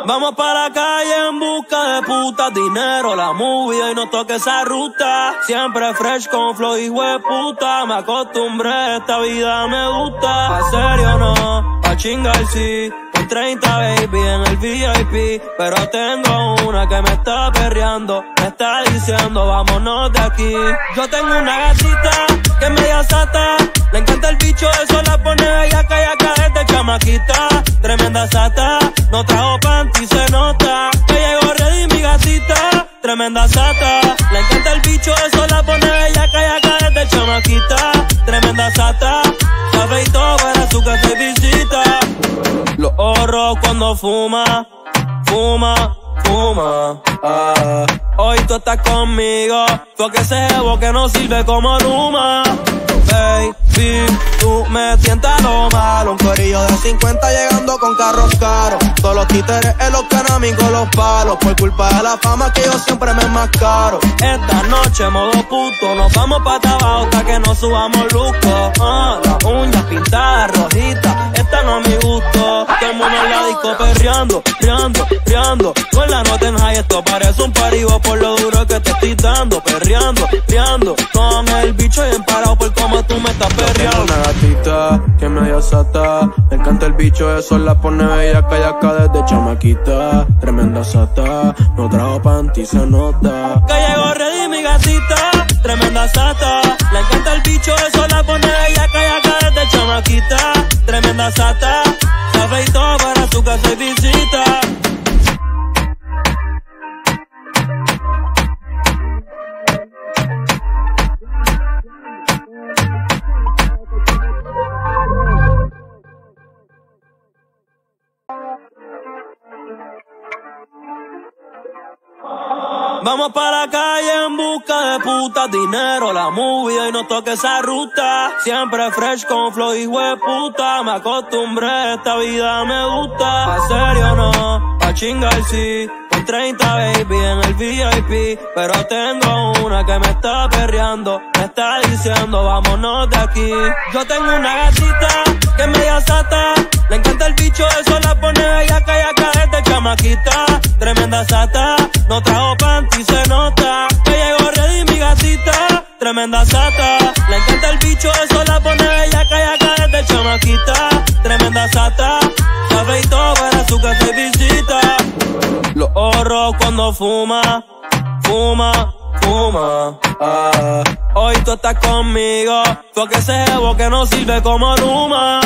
Vamos para la calle en busca de putas, dinero, la movie y no toque esa ruta. Siempre fresh con flow y hueputa. Me acostumbré a esta vida, me gusta. ¿A serio no? Pa' chingar sí. Con 30 baby en el VIP. Pero tengo una que me está perreando. Me está diciendo vámonos de aquí. Yo tengo una gatita que es media sata. Le encanta el bicho, eso la pone bellaca y acá desde chamaquita. Tremenda sata, no trajo panty, se nota que llegó ready mi gatita. Tremenda sata, le encanta el bicho, eso la pone bellaca y acá desde chamaquita. Tremenda sata, sabe y todo para su casa y visita. Los ojos cuando fuma, fuma, fuma. Hoy tú estás conmigo, porque ese jevo que no sirve como Luma. Baby, tú me sientas lo malo. Un corillo de 50 llegando con carros caros. Todos los títeres en los canamicos con los palos. Por culpa de la fama que yo siempre me enmascaro. Esta noche modo puto, nos vamos pa' abajo hasta que nos subamos luco. Las uñas pintadas rojitas, esta no es mi gusto. Todo el mundo en la disco perreando, riando, riando. Con la nota en high, esto parece un paribo por lo duro que te estoy dando. Perreando, riando, con el bicho bien parado por cómo tú me estás perreando. Una gatita que medio sata. Le encanta el bicho, eso la pone bellaca y acá desde chamaquita. Tremenda sata, no trajo panty, se nota que llegó ready mi gatita. Tremenda sata, le encanta el bicho, eso la pone bellaca y acá desde chamaquita. Tremenda sata, sabe y todo para su casa y visita. Vamos para la calle en busca de putas, dinero, la movie y no toque esa ruta. Siempre fresh con flow y hueputa. Me acostumbré a esta vida, me gusta. ¿A serio no? Pa' chingar sí. Con 30 baby en el VIP. Pero tengo una que me está perreando. Me está diciendo vámonos de aquí. Yo tengo una gatita que es media sata. Le encanta el bicho, eso la pone bellaca y acá desde chamaquita. Tremenda sata, no trajo panty, se nota que llegó ready mi gatita. Tremenda sata, le encanta el bicho, eso la pone bellaca y acá desde chamaquita. Tremenda sata, sabe y todo para su casa y visita. Los ojos cuando fuma, fuma, fuma. Hoy tú estás conmigo, porque ese jevo que no sirve como Luma.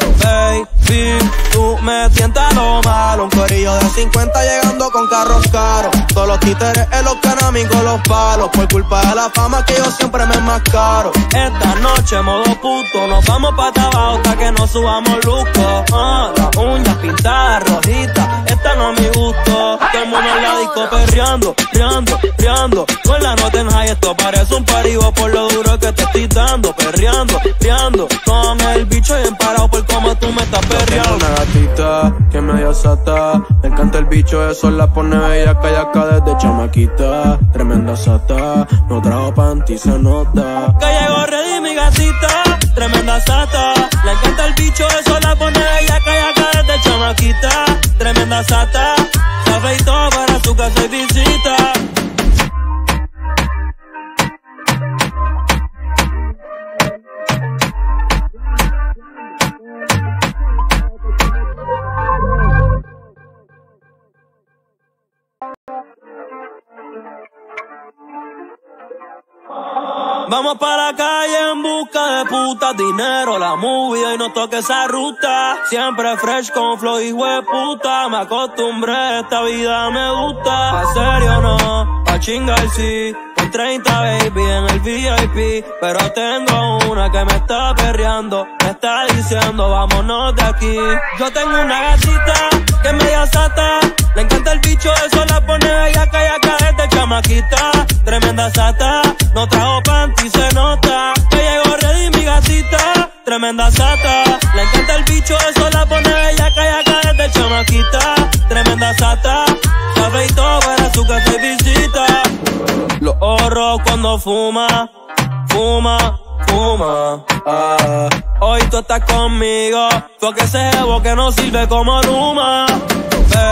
Baby, tú me sientas lo malo. Un corillo de 50 llegando con carros caros. Todos los títeres en los canamicos con los palos. Por culpa de la fama que yo siempre me enmascaro. Esta noche modo puto, nos vamos pa' abajo hasta que nos subamos luco. Las uñas pintadas rojitas, esta no es mi gusto. Todo el mundo en la disco perreando, riando, riando. Con la nota en high, esto parece un paribo por lo duro que te estoy dando. Perreando, riando, con el bicho bien parado por cómo tú me estás perreando. Una gatita que medio sata. Le encanta el bicho, eso la pone bellaca y acá desde chamaquita. Tremenda sata, no trajo panty, se nota que llegó ready mi gatita. Tremenda sata, le encanta el bicho, eso la pone bellaca y acá desde chamaquita. Tremenda sata, sabe y todo para su casa y visita. Vamos para la calle en busca de putas, dinero, la movie y no toque esa ruta. Siempre fresh con flow y hueputa. Me acostumbré a esta vida, me gusta. ¿A serio no? Pa' chingar sí. Con 30 baby en el VIP. Pero tengo una que me está perreando. Me está diciendo vámonos de aquí. Yo tengo una gatita que es media sata. Le encanta el bicho, eso la pone bellaca y acá desde chamaquita. Tremenda sata, no trajo panty, se nota que llegó ready mi gatita. Tremenda sata, le encanta el bicho, eso la pone bellaca y acá desde chamaquita. Tremenda sata, sabe y todo para su casa y visita. Los ojos cuando fuma, fuma, fuma. Hoy tú estás conmigo, porque ese jevo que no sirve como Luma. Baby,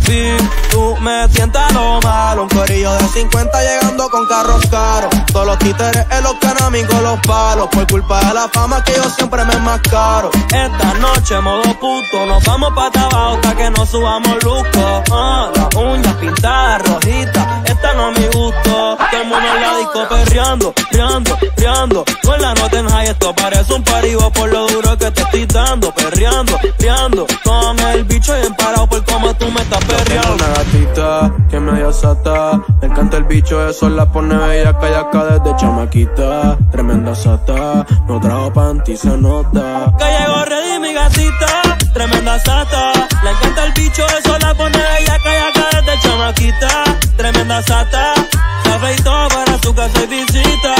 tú me tientas lo malo. Un corillo de 50 llegando con carros caros. Todos los títeres en los canami con los palos. Por culpa de la fama que yo siempre me enmascaro. Esta noche modo puto, nos vamos pa' abajo hasta que nos subamos luco. Las uñas pintadas rojitas, esta no es mi gusto. Todo el mundo en la disco perreando, riando, riando. Con la nota en high, esto parece un paribo por lo duro que te estoy dando. Perreando, riando, con el bicho bien parado por cómo tú me estás perreando. Una gatita que medio sata, le encanta el bicho, eso la pone bellaca y acá desde chamaquita. Tremenda sata, no trajo panty, se nota. Que llegó ready mi gatita, tremenda sata. Le encanta el bicho, eso la pone bellaca y acá desde chamaquita. Tremenda sata, sabe y todo para su casa y visita.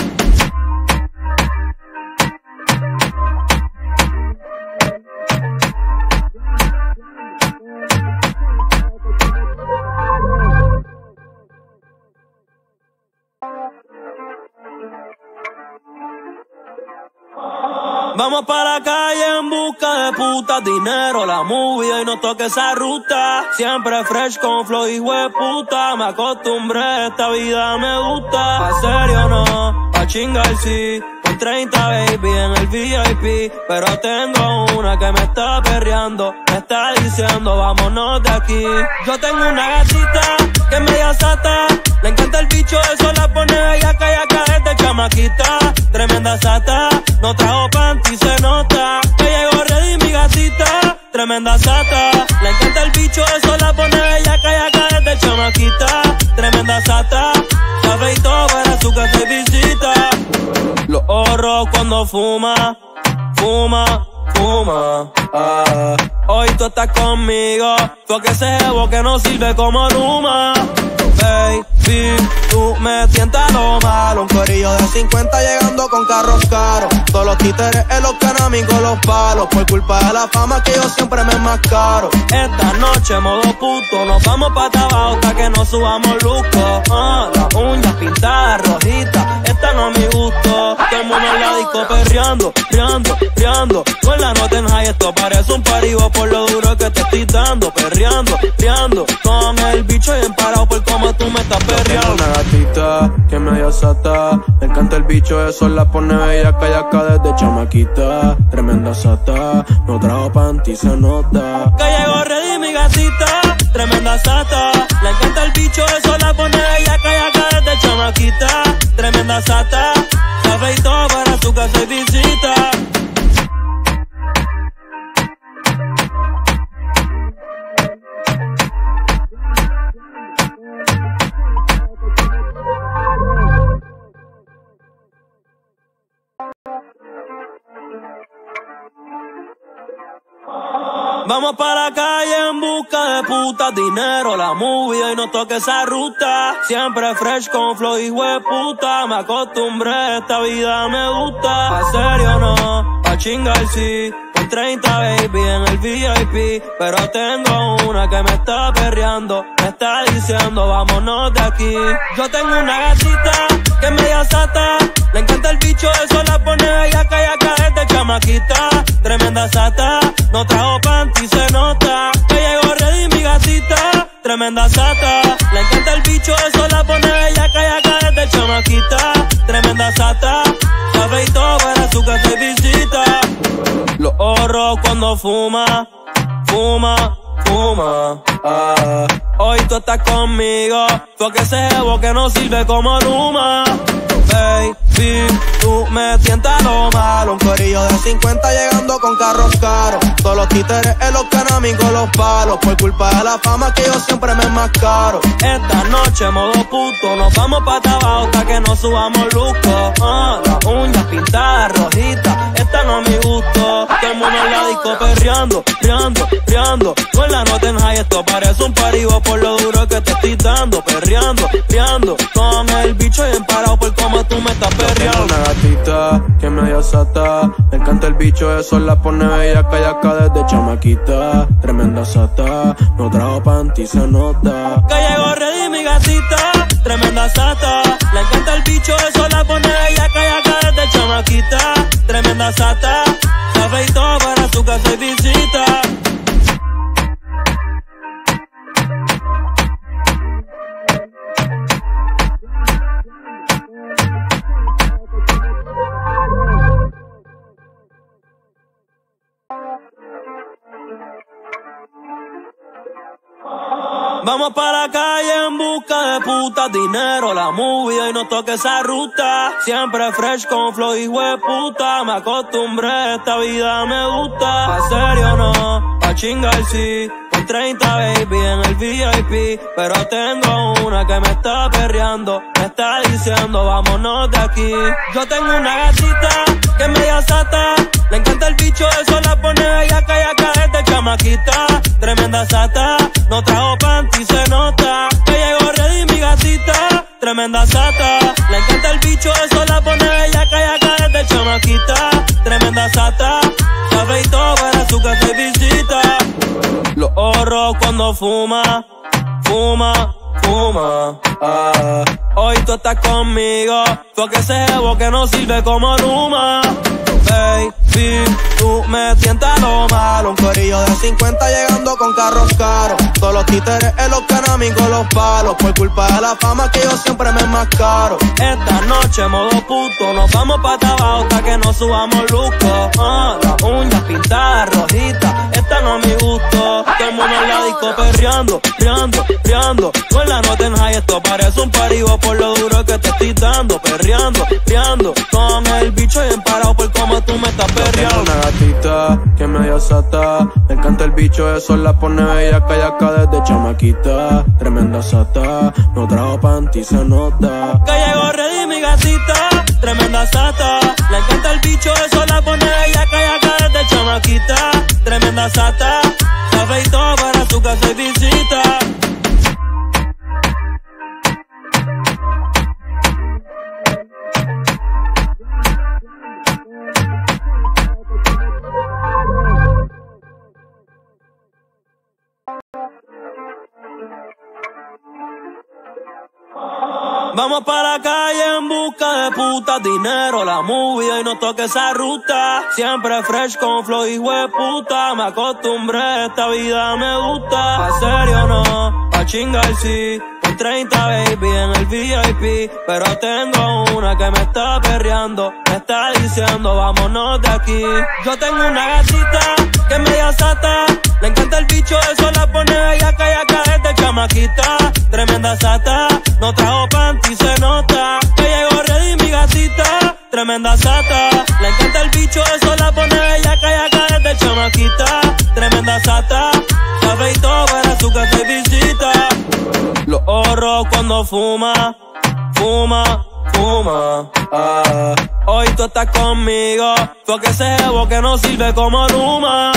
Vamos para la calle en busca de putas, dinero, la movie y no toque esa ruta. Siempre fresh con flow y hueputa. Me acostumbré, esta vida me gusta. Pa' serio no, pa' chingar sí. Con 30 baby en el VIP. Pero tengo una que me está perreando. Me está diciendo vámonos de aquí. Yo tengo una gatita que es media sata. Le encanta el bicho, eso la pone bellaca y acá desde chamaquita. Tremenda sata, no trajo panty, se nota. Que llegó ready mi gatita, tremenda sata. Le encanta el bicho, eso la pone bellaca y acá desde chamaquita. Tremenda sata, sabe y todo para su casa y visita. Los ojos cuando fuma, fuma, fuma. Hoy tú estás conmigo, porque ese jevo que no sirve como Luma. Baby, tú me tientas lo malo. Un corillo de 50 llegando con carros caros. Todos los títeres en los canami con los palos. Por culpa de la fama que yo siempre me enmascaro. Esta noche modo puto, nos vamos pa' abajo hasta que nos subamos luco. Las uñas pintadas rojitas, esta no es mi gusto. Todo el mundo en la disco perreando, riando, riando. Con la nota en high, esto parece un paribo por lo duro que te estoy dando. Perreando, riando, con el bicho bien parado por cómo tú me estás perreando. Una gatita que medio sata, le encanta el bicho, eso la pone bellaca y acá desde chamaquita. Tremenda sata, no trajo panty, se nota. Que llegó ready mi gatita, tremenda sata. Le encanta el bicho, eso la pone bellaca y acá desde chamaquita. Tremenda sata, sabe y todo para su casa y visita. Vamos para la calle en busca de putas, dinero, la movie y no toque esa ruta. Siempre fresh con flow y hueputa. Me acostumbré, esta vida me gusta. Pa' serio no, pa' chingar sí. Con 30 baby en el VIP. Pero tengo una que me está perreando. Me está diciendo vámonos de aquí. Yo tengo una gatita que es media sata. Le encanta el bicho, eso la pone bellaca y acá desde chamaquita. Tremenda sata, no trajo panty, se nota. Que llegó ready mi gatita, tremenda sata. Le encanta el bicho, eso la pone bellaca y acá desde chamaquita. Tremenda sata, sabe y todo para su casa y visita. Los ojos cuando fuma, fuma, fuma. Hoy tú estás conmigo, porque ese jevo que no sirve como Luma. Baby, tú me tientas lo malo. Un corillo de 50 llegando con carros caros. Todos los títeres en los canami con los palos. Por culpa de la fama que yo siempre me enmascaro. Esta noche modo puto, nos vamos pa' abajo hasta que nos subamos luco. Las uñas pintadas rojitas, esta no es mi gusto. Todo el mundo en la disco perreando, riando, riando. Con la nota en high, esto parece un paribo por lo duro que te estoy dando. Perreando, riando, con el bicho bien parado por cómo tú me estás perreando. Una gatita que medio sata, le encanta el bicho, eso la pone bellaca y acá desde chamaquita. Tremenda sata, no trajo panty, se nota. Que llegó ready mi gatita, tremenda sata. Le encanta el bicho, eso la pone bellaca y acá desde chamaquita. Tremenda sata, sabe y todo para su casa y visita. Vamos para la calle en busca de puta, dinero, la movie y no toque esa ruta. Siempre fresh con flow y hueputa. Me acostumbré a esta vida, me gusta. Pa' serio no, pa' chingar sí. Con 30 baby en el VIP. Pero tengo una que me está perreando. Me está diciendo vámonos de aquí. Yo tengo una gatita que es media sata. Le encanta el bicho, eso la pone bellaca y acá desde chamaquita. Tremenda sata, no trajo panty, se nota que llegó ready mi gatita. Tremenda sata, le encanta el bicho, eso la pone bellaca y acá desde chamaquita. Tremenda sata, se afeitó para su casa y visita. Los ojos cuando fuma, fuma, fuma. Hoy tú estás conmigo, tú que ese jevo que no sirve como Luma. Baby, tú me tientas lo malo. Un corillo de 50 llegando con carros caros. Todos los títeres en los canaming con los palos. Por culpa de la fama que yo siempre me enmascaro. Esta noche modo puto, nos vamos pa' abajo hasta que nos subamos luco. Las uñas pintadas rojitas, esta no es mi gusto. Todo el mundo en la disco perreando, perreando, perreando. Con la nota en high, esto parece un paribo por lo duro que te estoy dando. Perreando, perreando, con el bicho bien parado por cómo tú me estás perreando. Una gatita que es media sata. Le encanta el bicho, eso la pone bellaca y acá desde chamaquita. Tremenda sata, no trajo panty, se nota que llegó ready mi gatita. Tremenda sata, le encanta el bicho, eso la pone bellaca y acá desde chamaquita. Tremenda sata, se afeitó para su casa y visita. Vamos para la calle en busca de puta, dinero, la movie y no toque esa ruta. Siempre fresh con flow y hueputa. Me acostumbré a esta vida, me gusta. Pa' serio no, pa' chingar sí. Con 30 baby en el VIP. Pero tengo una que me está perreando. Me está diciendo vámonos de aquí. Yo tengo una gatita que es media sata. Le encanta el bicho, eso la pone bellaca y acá desde chamaquita. Tremenda sata, no trajo panty, se nota que llegó ready mi gatita. Tremenda sata, le encanta el bicho, eso la pone bellaca y acá desde chamaquita. Tremenda sata, se afeitó para su casa y visita. Los ojos cuando fuma, fuma, fuma. Hoy tú estás conmigo, tú que ese jevo que no sirve como Luma.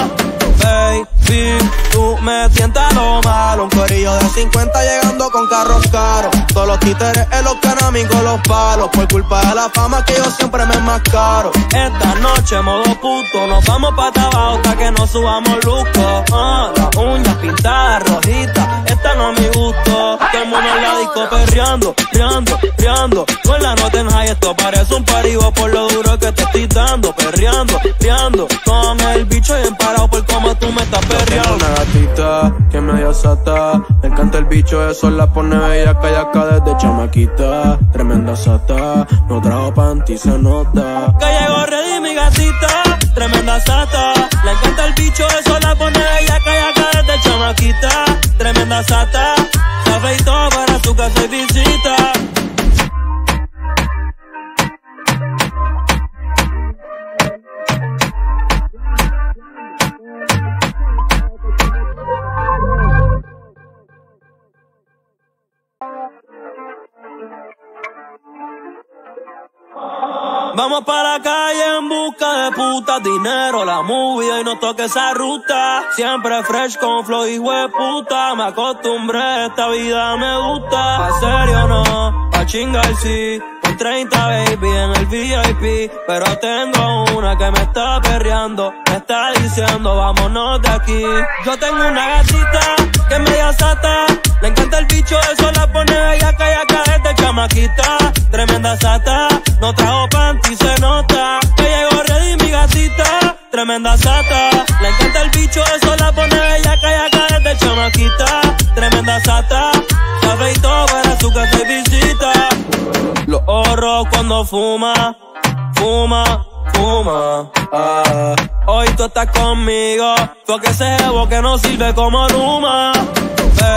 Baby, tú me tientas lo malo. Un corillo de 50 llegando con carros caros. Todos los títeres en los canaming con los palos. Por culpa de la fama que yo siempre me enmascaro. Esta noche modo puto, nos vamos pa' abajo hasta que nos subamos luco. Las uñas pintadas rojitas, esta no es mi gusto. Todo el mundo en la disco perreando, perreando, perreando. Con la nota en high, esto parece un paribo por lo duro que te estoy dando. Perreando, perreando, con el bicho bien parado por cómo tú me estás perreando. Una gatita que es media sata. Le encanta el bicho, eso la pone bellaca y acá desde chamaquita. Tremenda sata, no trajo panty, se nota que llegó ready mi gatita. Tremenda sata, le encanta el bicho, eso la pone bellaca y acá desde chamaquita. Tremenda sata, se afeitó para su casa y visita. Vamos para la calle en busca de puta, dinero, la movie y no toque esa ruta. Siempre fresh con flow y hueputa. Me acostumbré a esta vida, me gusta. Pa' serio no, pa' chingar sí. Con 30 baby en el VIP. Pero tengo una que me está perreando. Me está diciendo vámonos de aquí. Yo tengo una gatita que es media sata. Le encanta el bicho, eso la pone bellaca y acá desde chamaquita. Tremenda sata, no trajo panty, se nota que llegó ready mi gatita. Tremenda sata, le encanta el bicho, eso la pone bellaca y acá desde chamaquita. Tremenda sata, se afeitó para su casa y visita. Los ojos cuando fuma, fuma, fuma. Hoy tú estás conmigo, tú que ese jevo que no sirve como Luma.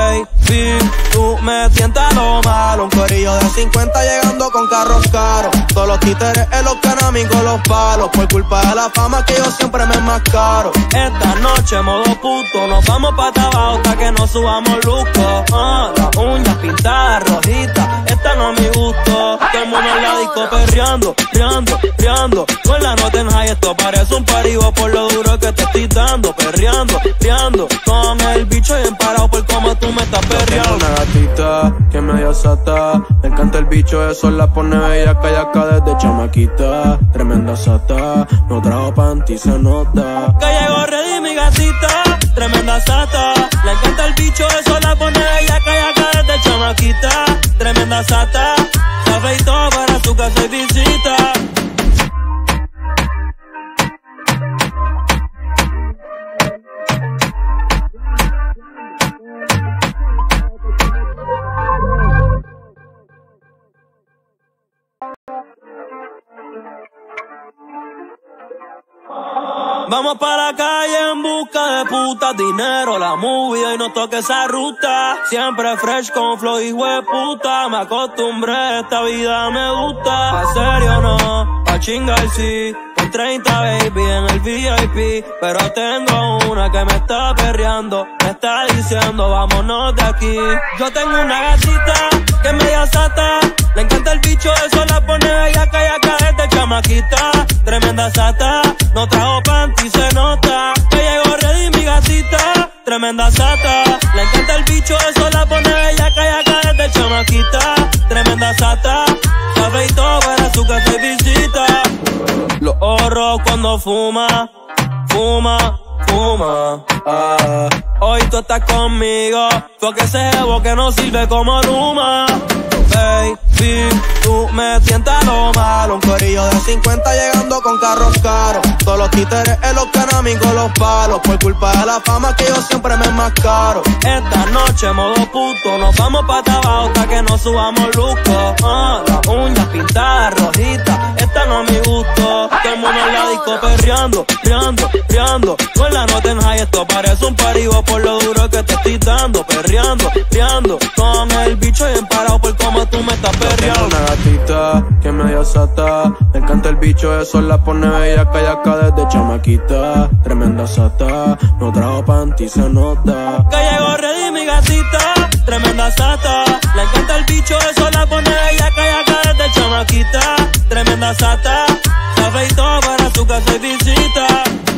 tú me tientas lo malo. Un corillo de 50 llegando con carros caros. Todos los títeres en los canami con los palos. Por culpa de la fama que yo siempre me enmascaro. Esta noche modo puto, nos vamos pa' abajo hasta que nos subamos luco. Las uñas pintadas rojitas, esta no es mi gusto. Todo el mundo en la disco perreando, riando. Tú en la nota en high, esto parece un paribo por lo duro que te estoy dando. Perreando, con el bicho bien parado por cómo tú me estás perreando. Una gatita que medio sata, me encanta el bicho, eso la pone bella callaca desde chamaquita. Tremenda sata, no trajo panty, se nota. Que llegó ready mi gatita, tremenda sata. Le encanta el bicho, eso la pone bella callaca desde chamaquita. Tremenda sata, sabe y todo para su casa y visita. Vamos para la calle en busca de putas, dinero, la movie y no toque esa ruta. Siempre fresh con flow y hueputa. Me acostumbré a esta vida, me gusta. Pa' serio no, pa' chingar sí. Un 30 baby en el VIP. Pero tengo una que me está perreando. Me está diciendo vámonos de aquí. Yo tengo una gatita que es media sata. Le encanta el bicho, eso la pone bellaca y acá desde chamaquita. Tremenda sata, no trajo panty, se nota. Que llegó ready mi gatita. Tremenda sata, le encanta el bicho, eso la pone bellaca y acá desde chamaquita. Tremenda sata, sabe y todo para su casa y visita. Los ojos cuando fuma. Hoy tú estás conmigo, porque ese jevo que no sirve como Luma. Baby, tú me tientas lo malo. Un corillo de 50 llegando con carros caros. Todos los títeres en los canami con los palos. Por culpa de la fama que yo siempre me enmascaro. Esta noche modo puto, nos vamos pa' abajo hasta que nos subamos luco. Las uñas pintadas rojitas, esta no es mi gusto. Todo el mundo en la disco perreando, riando. Tú en la nota en high, esto parece un paribo por lo duro que te estoy dando. Perreando, con el bicho bien parado por cómo tú me estás perreando. Una gatita que medio sata, me encanta el bicho, eso la pone bella callaca desde chamaquita. Tremenda sata, no trajo panty, se nota. Que llegó ready mi gatita, tremenda sata. Le encanta el bicho, eso la pone bella callaca desde chamaquita. Tremenda sata, sabe y todo para su casa y visita.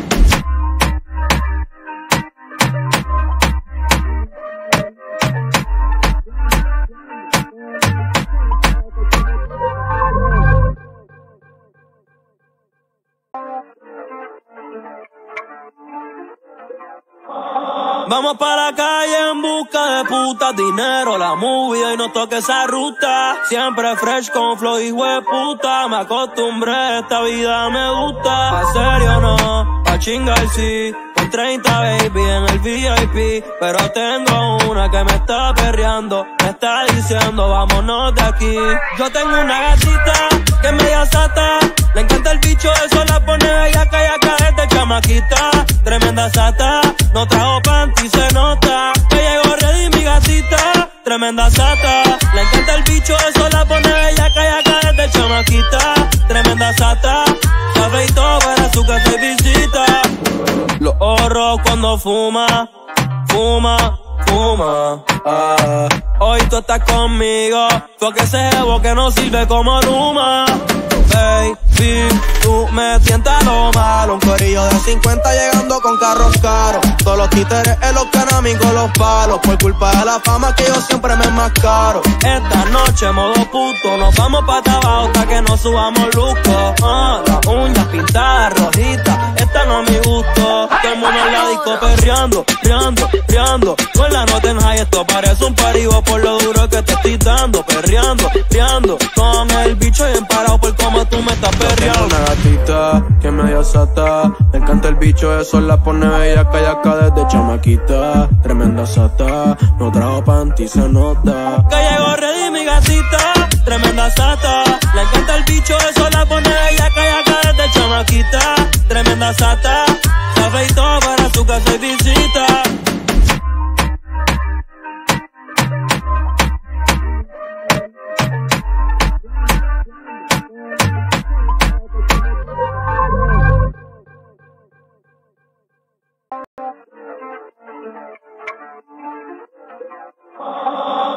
Vamos para la calle en busca de putas, dinero, la movie y no toque esa ruta. Siempre fresh con flow y hueputa. Me acostumbré a esta vida, me gusta. Pa' serio no, pa' chingar sí. Un 30 baby en el VIP. Pero tengo una que me está perreando. Me está diciendo vámonos de aquí. Yo tengo una gatita que es media sata. Le encanta el bicho, eso la pone bellaca y acá desde chamaquita. Tremenda sata, no trajo panty, se nota. Que llegó ready mi gatita. Tremenda sata, le encanta el bicho, eso la pone bellaca y acá desde chamaquita. Tremenda sata, sabe y todo para su casa y visita. Los ojos cuando fuma. Hoy tú estás conmigo, porque ese jevo que no sirve como Luma. Baby, tú me tientas lo malo. Un corillo de 50 llegando con carros caros. Todos los títeres en los canami con los palos. Por culpa de la fama que yo siempre me enmascaro. Esta noche modo puto, nos vamos pa' abajo hasta que nos subamos luco. Las uñas pintadas rojitas, esta no es mi gusto. Todo el mundo en la disco perreando, riando. Tú en la nota en high, esto parece un paribo por lo duro que te estoy dando. Perreando, con el bicho bien parado por cómo tú me estás perreando. Una gatita que medio sata, me encanta el bicho, eso la pone bella callaca desde chamaquita. Tremenda sata, no trajo panty, se nota. Que llegó ready mi gatita, tremenda sata. Le encanta el bicho, eso la pone bellaca y acá desde chamaquita. Tremenda sata, sabe y todo para su casa y visita.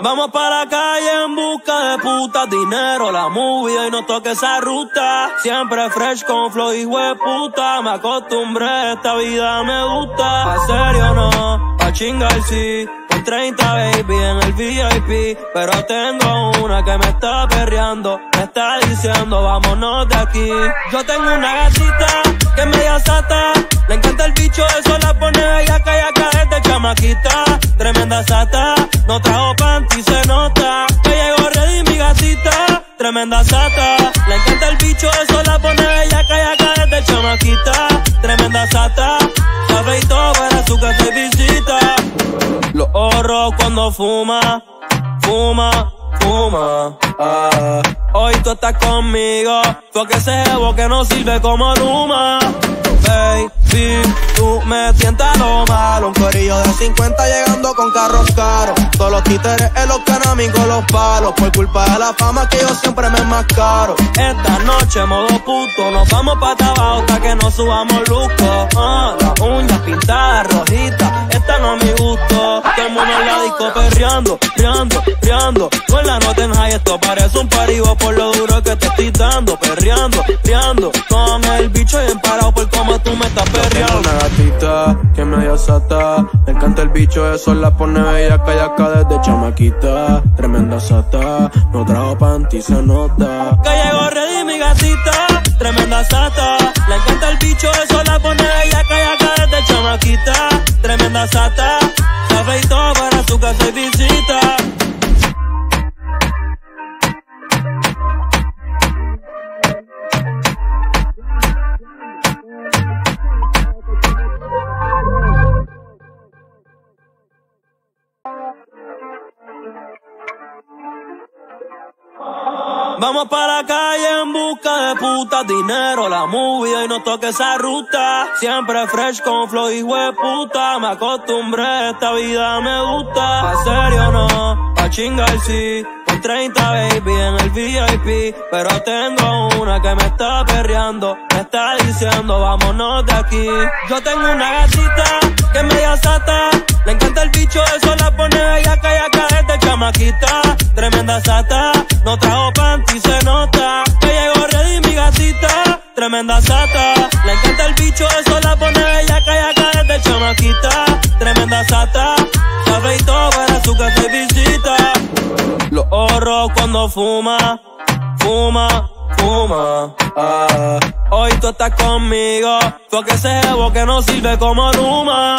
Vamos para la calle en busca de putas, dinero, la movie y no toque esa ruta. Siempre fresh con flow y hueputa. Me acostumbré, esta vida me gusta. ¿En serio no? Pa' chingar sí. Con 30 baby en el VIP. Pero tengo una que me está perreando. Me está diciendo vámonos de aquí. Yo tengo una gatita que es media sata. Le encanta el bicho, eso la pone bellaca y acá desde chamaquita. Tremenda sata, no trajo panty, se nota que llegó ready mi gatita. Tremenda sata, le encanta el bicho, eso la pone bellaca y acá desde chamaquita. Tremenda sata, sabe y todo para su casa y visita. Los ojos cuando fuma, fuma, fuma. Hoy tú estás conmigo, porque ese jevo que no sirve como Luma. Baby, tú me sientas lo malo. Un corillo de 50 llegando con carros caros. Todos los títeres en los canamicos con los palos. Por culpa de la fama que yo siempre me enmascaro. Esta noche modo puto, nos vamos pa' abajo hasta que nos subamos luco. Las uñas pintadas rojitas, esta no es mi gusto. Todo el mundo en la disco perreando, riando, riando. Con la nota en high, esto parece un paribo por lo duro que te estoy dando. Perreando, riando, con el bicho bien parado por cómo tú me estás perreando. Una gatita que medio sata. Le encanta el bicho, eso la pone bellaca y acá desde chamaquita. Tremenda sata, no trajo panty, se nota que llegó ready mi gatita. Tremenda sata, le encanta el bicho, eso la pone bellaca y acá desde chamaquita. Tremenda sata, sabe y todo para su casa y visita. Vamos para la calle en busca de putas, dinero, la movie y no toque esa ruta. Siempre fresh con flow y hueputa. Me acostumbré, esta vida me gusta. ¿En serio no? Pa' chingar sí. Con 30 baby en el VIP. Pero tengo una que me está perreando. Me está diciendo vámonos de aquí. Yo tengo una gatita que es media sata. Le encanta el bicho, eso la pone bellaca y acá desde chamaquita. Tremenda sata, no trajo panty, se nota que llegó ready mi gatita. Tremenda sata, le encanta el bicho, eso la pone bellaca y acá desde chamaquita. Tremenda sata, sabe y todo para su casa y visita. Los ojos cuando fuma, fuma, fuma. Hoy tú estás conmigo, porque ese jevo que no sirve como Luma.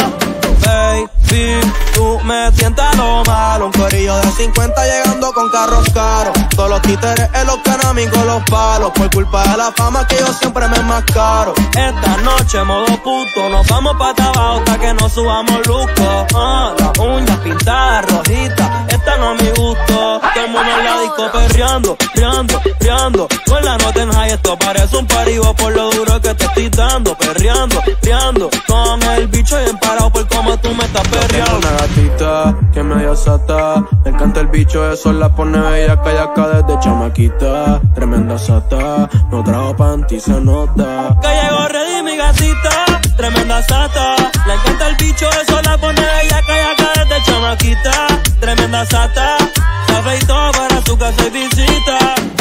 Baby, tú me sientas lo malo. Un corillo de 50 llegando con carros caros. Todos los títeres en los canamicos con los palos. Por culpa de la fama que yo siempre me enmascaro. Esta noche modo puto, nos vamos pa' abajo hasta que nos subamos luco. Las uñas pintadas rojitas, esta no es mi gusto. Todo el mundo en la disco perreando, riando, riando. Con la nota en high, esto parece un paribo por lo duro que te estoy dando. Perreando, riando, con el bicho bien parado por cómo tú me estás perreando. Una gatita que medio sata. Le encanta el bicho, eso la pone bellaca y acá desde chamaquita. Tremenda sata, no trajo panty, se nota que llegó ready mi gatita. Tremenda sata, le encanta el bicho, eso la pone bellaca y acá desde chamaquita. Tremenda sata, sabe y todo para su casa y visita.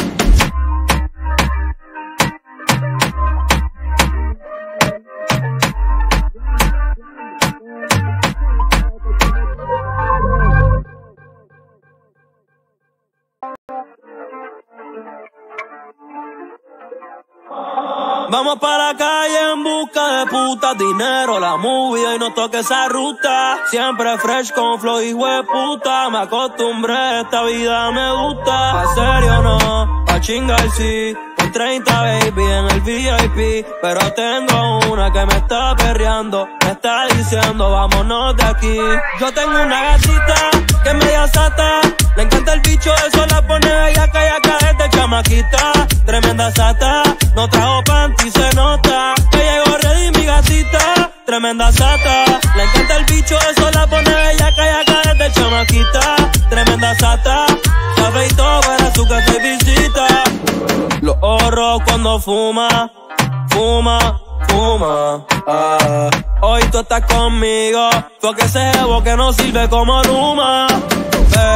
Vamos para la calle en busca de putas, dinero, la movie y no toque esa ruta. Siempre fresh con flow y hueputa. Me acostumbré, esta vida me gusta. ¿En serio no? Pa' chingar sí. Con 30 baby en el VIP. Pero tengo una que me está perreando. Me está diciendo vámonos de aquí. Yo tengo una gatita que es media sata. Le encanta el bicho, eso la pone bellaca y acá desde chamaquita. Tremenda sata, no trajo panty, se nota que llegó ready mi gatita. Tremenda sata, le encanta el bicho, eso la pone bellaca y acá desde chamaquita. Tremenda sata, sabe y todo para su casa y visita. Los ojos cuando fuma, fuma, fuma. Hoy tú estás conmigo, porque ese jevo que no sirve como Luma. Baby,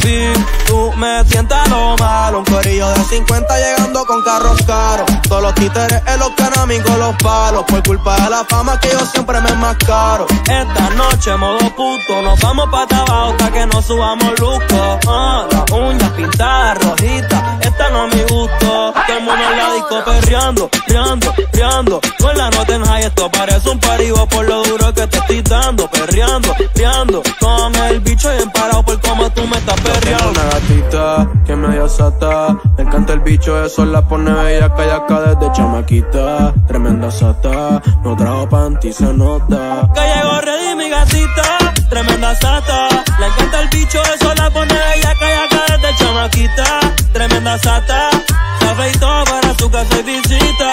tú me tientas lo malo. Un corillo de 50 llegando con carros caros. Todos los títeres en los canami con los palos. Por culpa de la fama que yo siempre me enmascaro. Esta noche modo puto, nos vamos pa' abajo hasta que nos subamos luco. Las uñas pintadas rojitas, esta no es mi gusto. Todo el mundo en la disco perreando, riando, riando. Con la nota en high, esto parece un paribo por lo duro que te estoy dando. Perreando, riando, con el bicho bien parado por cómo tú me estás perreando. Una gatita que medio sata, me encanta el bicho, eso la pone bellaca y acá desde chamaquita. Tremenda sata, no trajo panty, se nota. Que llegó ready mi gatita, tremenda sata. Le encanta el bicho, eso la pone bellaca y acá desde chamaquita. Tremenda sata, sabe y todo para su casa y visita.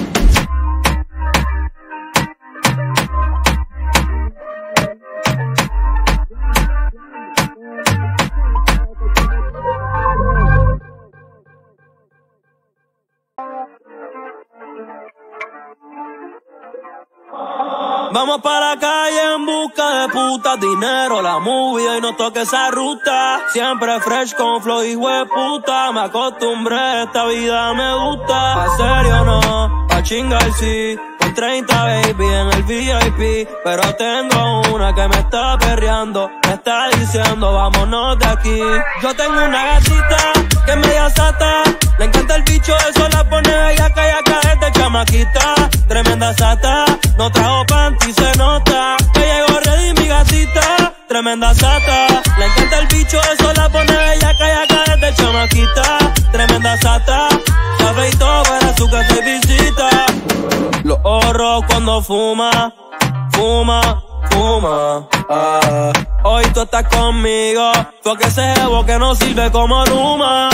Vamos para la calle en busca de putas, dinero, la movie y no toque esa ruta. Siempre fresh con flow y hueputa. Me acostumbré, esta vida me gusta. Pa' serio no, pa' chingar sí. Con 30 baby en el VIP. Pero tengo una que me está perreando. Me está diciendo vámonos de aquí. Yo tengo una gatita que es media sata. Le encanta el bicho, eso la pone bellaca y acá desde chamaquita. Tremenda sata, no trajo panty, se nota. Que llegó ready mi gatita, tremenda sata. Le encanta el bicho, eso la pone bellaca y acá desde chamaquita. Tremenda sata, sabe y todo para su casa y visita. Los ojos cuando fuma, fuma, fuma. Hoy tú estás conmigo, porque ese jevo que no sirve como Luma.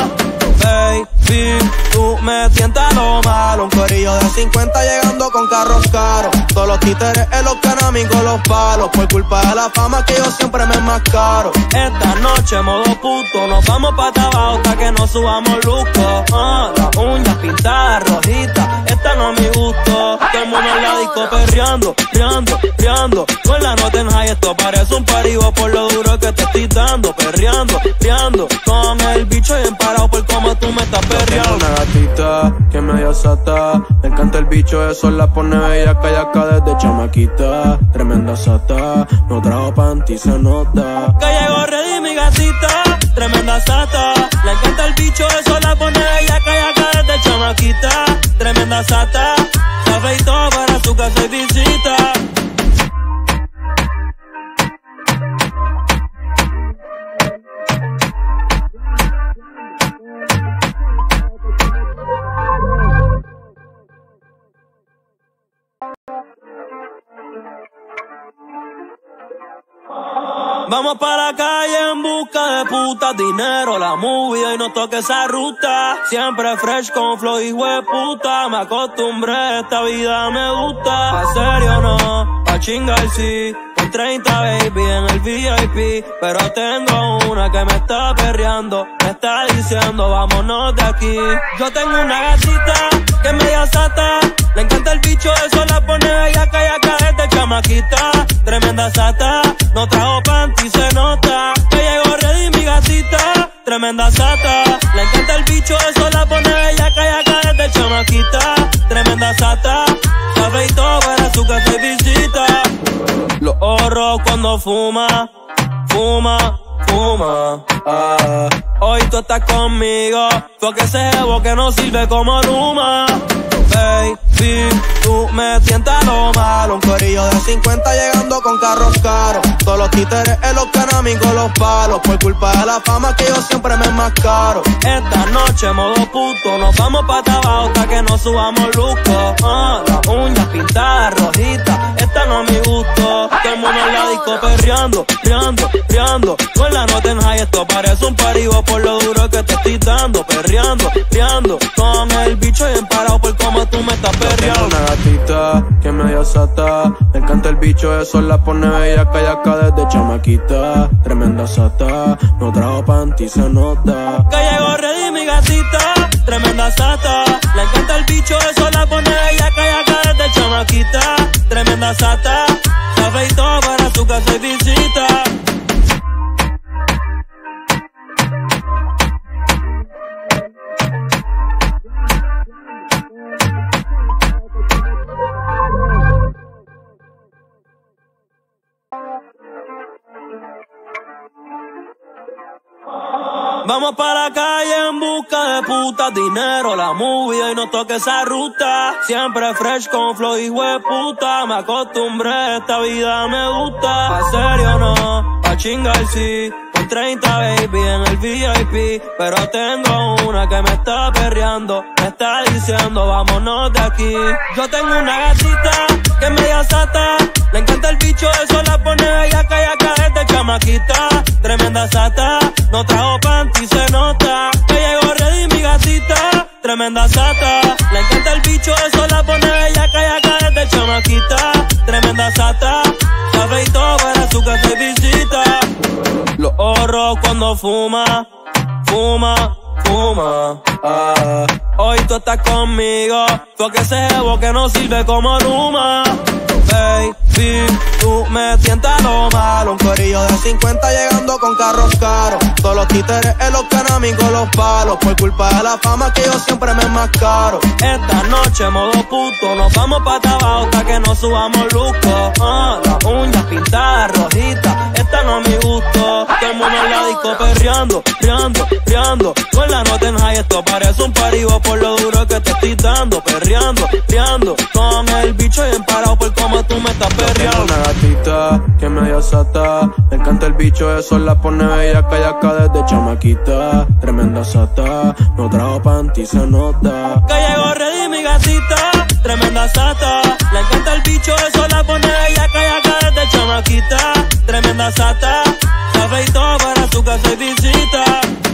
Baby, tú me tientas lo malo. Un corillo de 50 llegando con carros caros. Todos los títeres en los canami con los palos. Por culpa de la fama que yo siempre me enmascaro. Esta noche modo puto, nos vamos pa' abajo hasta que nos subamos luco. Las uñas pintadas rojitas, esta no es mi gusto. Todo el mundo en la disco perreando, riando, riando. Con la nota en high, esto parece un paribo por lo duro que te estoy dando. Perreando, riando, con el bicho bien parado por cómo tú me estás perreando. Una gatita que medio sata, me encanta el bicho, eso la pone bellaca y acá desde chamaquita. Tremenda sata, no trajo panty, se nota. Que llegó ready mi gatita, tremenda sata. Le encanta el bicho, eso la pone bellaca y acá desde chamaquita. Tremenda sata, sabe y todo para su casa y visita. Vamos para la calle en busca de putas, dinero, la movie y no toque esa ruta. Siempre fresh con flow y hueputa. Me acostumbré, esta vida me gusta. Pa' serio no, pa' chingar sí. Con 30 baby en el VIP. Pero tengo una que me está perreando. Me está diciendo vámonos de aquí. Yo tengo una gatita que es media sata. Le encanta el bicho, eso la pone bellaca y acá desde chamaquita. Tremenda sata, no trajo panty, se nota. Que llegó ready mi gatita, tremenda sata. Le encanta el bicho, eso la pone bellaca y acá desde chamaquita. Tremenda sata, sabe y todo para su casa y visita. Los ojos cuando fuma, fuma, fuma. Hoy tú estás conmigo, porque ese jevo que no sirve como Luma. Baby, tú me tientas lo malo. Un corillo de 50 llegando con carros caros. Todos los títeres en los canami con los palos. Por culpa de la fama que yo siempre me enmascaro. Esta noche modo puto, nos vamos pa' abajo hasta que nos subamos luco. Las uñas pintadas rojitas, esta no es mi gusto. Todo el mundo en la disco perreando, riando, riando. Con la nota en high, esto parece un paribo por lo duro que te estoy dando. Perreando, riando, con el bicho bien parado por cómo tú me estás perreando. Una gatita que medio sata, me encanta el bicho, eso la pone bellaca y acá desde chamaquita. Tremenda sata, no trajo panty, se nota. Que llegó ready mi gatita, tremenda sata. Le encanta el bicho, eso la pone bellaca y acá desde chamaquita. Tremenda sata, sabe y todo para su casa y visita. Vamos para la calle en busca de puta, dinero, la movie y no toque esa ruta. Siempre fresh con flow y hueputa. Me acostumbré a esta vida, me gusta. Pa' serio no, pa' chingar sí. Con 30 baby en el VIP. Pero tengo una que me está perreando. Me está diciendo vámonos de aquí. Yo tengo una gatita que es media sata. Le encanta el bicho, eso la pone bellaca y acá desde chamaquita. Tremenda sata, no trajo panty, se nota que llegó ready mi gatita. Tremenda sata, le encanta el bicho, eso la pone bellaca y acá desde chamaquita. Tremenda sata, sabe y todo para su casa y visita. Los ojos cuando fuma, fuma, fuma. Hoy tú estás conmigo, tú que ese jevo que no sirve como Luma. Baby, tú me tientas lo malo. Un corillo de 50 llegando con carros caros. Todos los títeres en los canaming con los palos. Por culpa de la fama que yo siempre me enmascaro. Esta noche modo puto, nos vamos pa' abajo hasta que nos subamos luco. Las uñas pintadas rojitas, esta no es mi gusto. Todo el mundo en la disco perreando, perreando, perreando. Con la nota en high, esto parece un paribo por lo duro que te estoy dando. Perreando, perreando, con el bicho bien parado por cómo tú me estás perreando. Una gatita que medio sata. Le encanta el bicho, eso la pone bellaca y acá desde chamaquita. Tremenda sata, no trajo panty, se nota que llegó ready mi gatita. Tremenda sata, le encanta el bicho, eso la pone bellaca y acá desde chamaquita. Tremenda sata, sabe y todo para su casa y visita.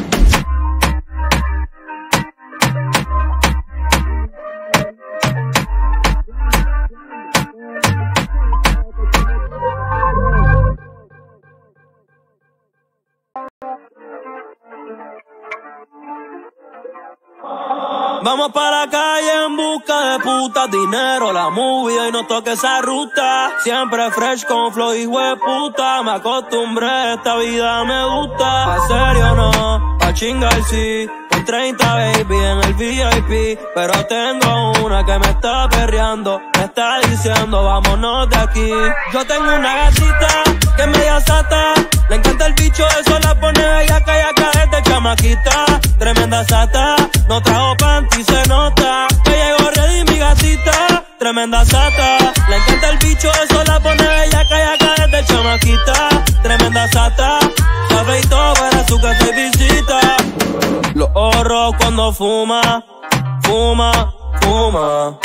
Vamos para la calle en busca de puta, dinero, la movie y no toque esa ruta. Siempre fresh con flow y hueputa. Me acostumbré a esta vida, me gusta. Pa' serio no, pa' chingar sí. Con 30 baby en el VIP. Pero tengo una que me está perreando. Me está diciendo vámonos de aquí. Yo tengo una gatita que es media sata. Le encanta el bicho, eso la pone bellaca y acá desde chamaquita. Tremenda sata, no trajo panty, se nota que llegó ready mi gatita. Tremenda sata, le encanta el bicho, eso la pone bellaca y acá desde chamaquita. Tremenda sata, sabe y todo para su casa y visita. Los ojos cuando fuma, fuma, fuma.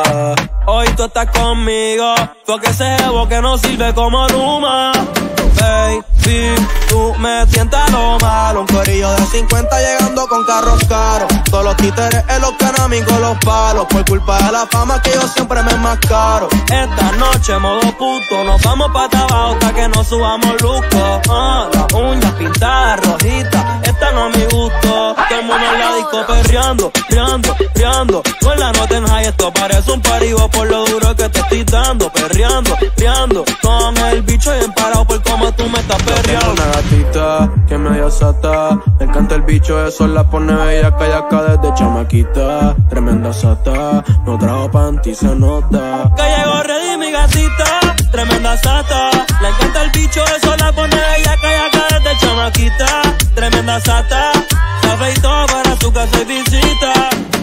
Hoy tú estás conmigo, tú que ese jevo que no sirve como Luma. Baby, tú me tientas lo malo. Un corillo de 50 llegando con carros caros. Todos los títeres en los canaming con los palos. Por culpa de la fama que yo siempre me enmascaro. Esta noche modo puto, nos vamos pa' abajo hasta que nos subamos luco. Las uñas pintadas rojitas, esta no es mi gusto. Todo el mundo en la disco perreando, perreando, perreando. Con la nota en high, esto parece un paribo por lo duro que te estoy dando. Perreando, perreando, con el bicho bien parado por cómo tú me estás perreando. Una gatita que medio sata. Le encanta el bicho, eso la pone bellaca y acá desde chamaquita. Tremenda sata, no trajo panty, se nota que llegó ready mi gatita. Tremenda sata, le encanta el bicho, eso la pone bellaca y acá desde chamaquita. Tremenda sata, sabe y todo para su casa y visita.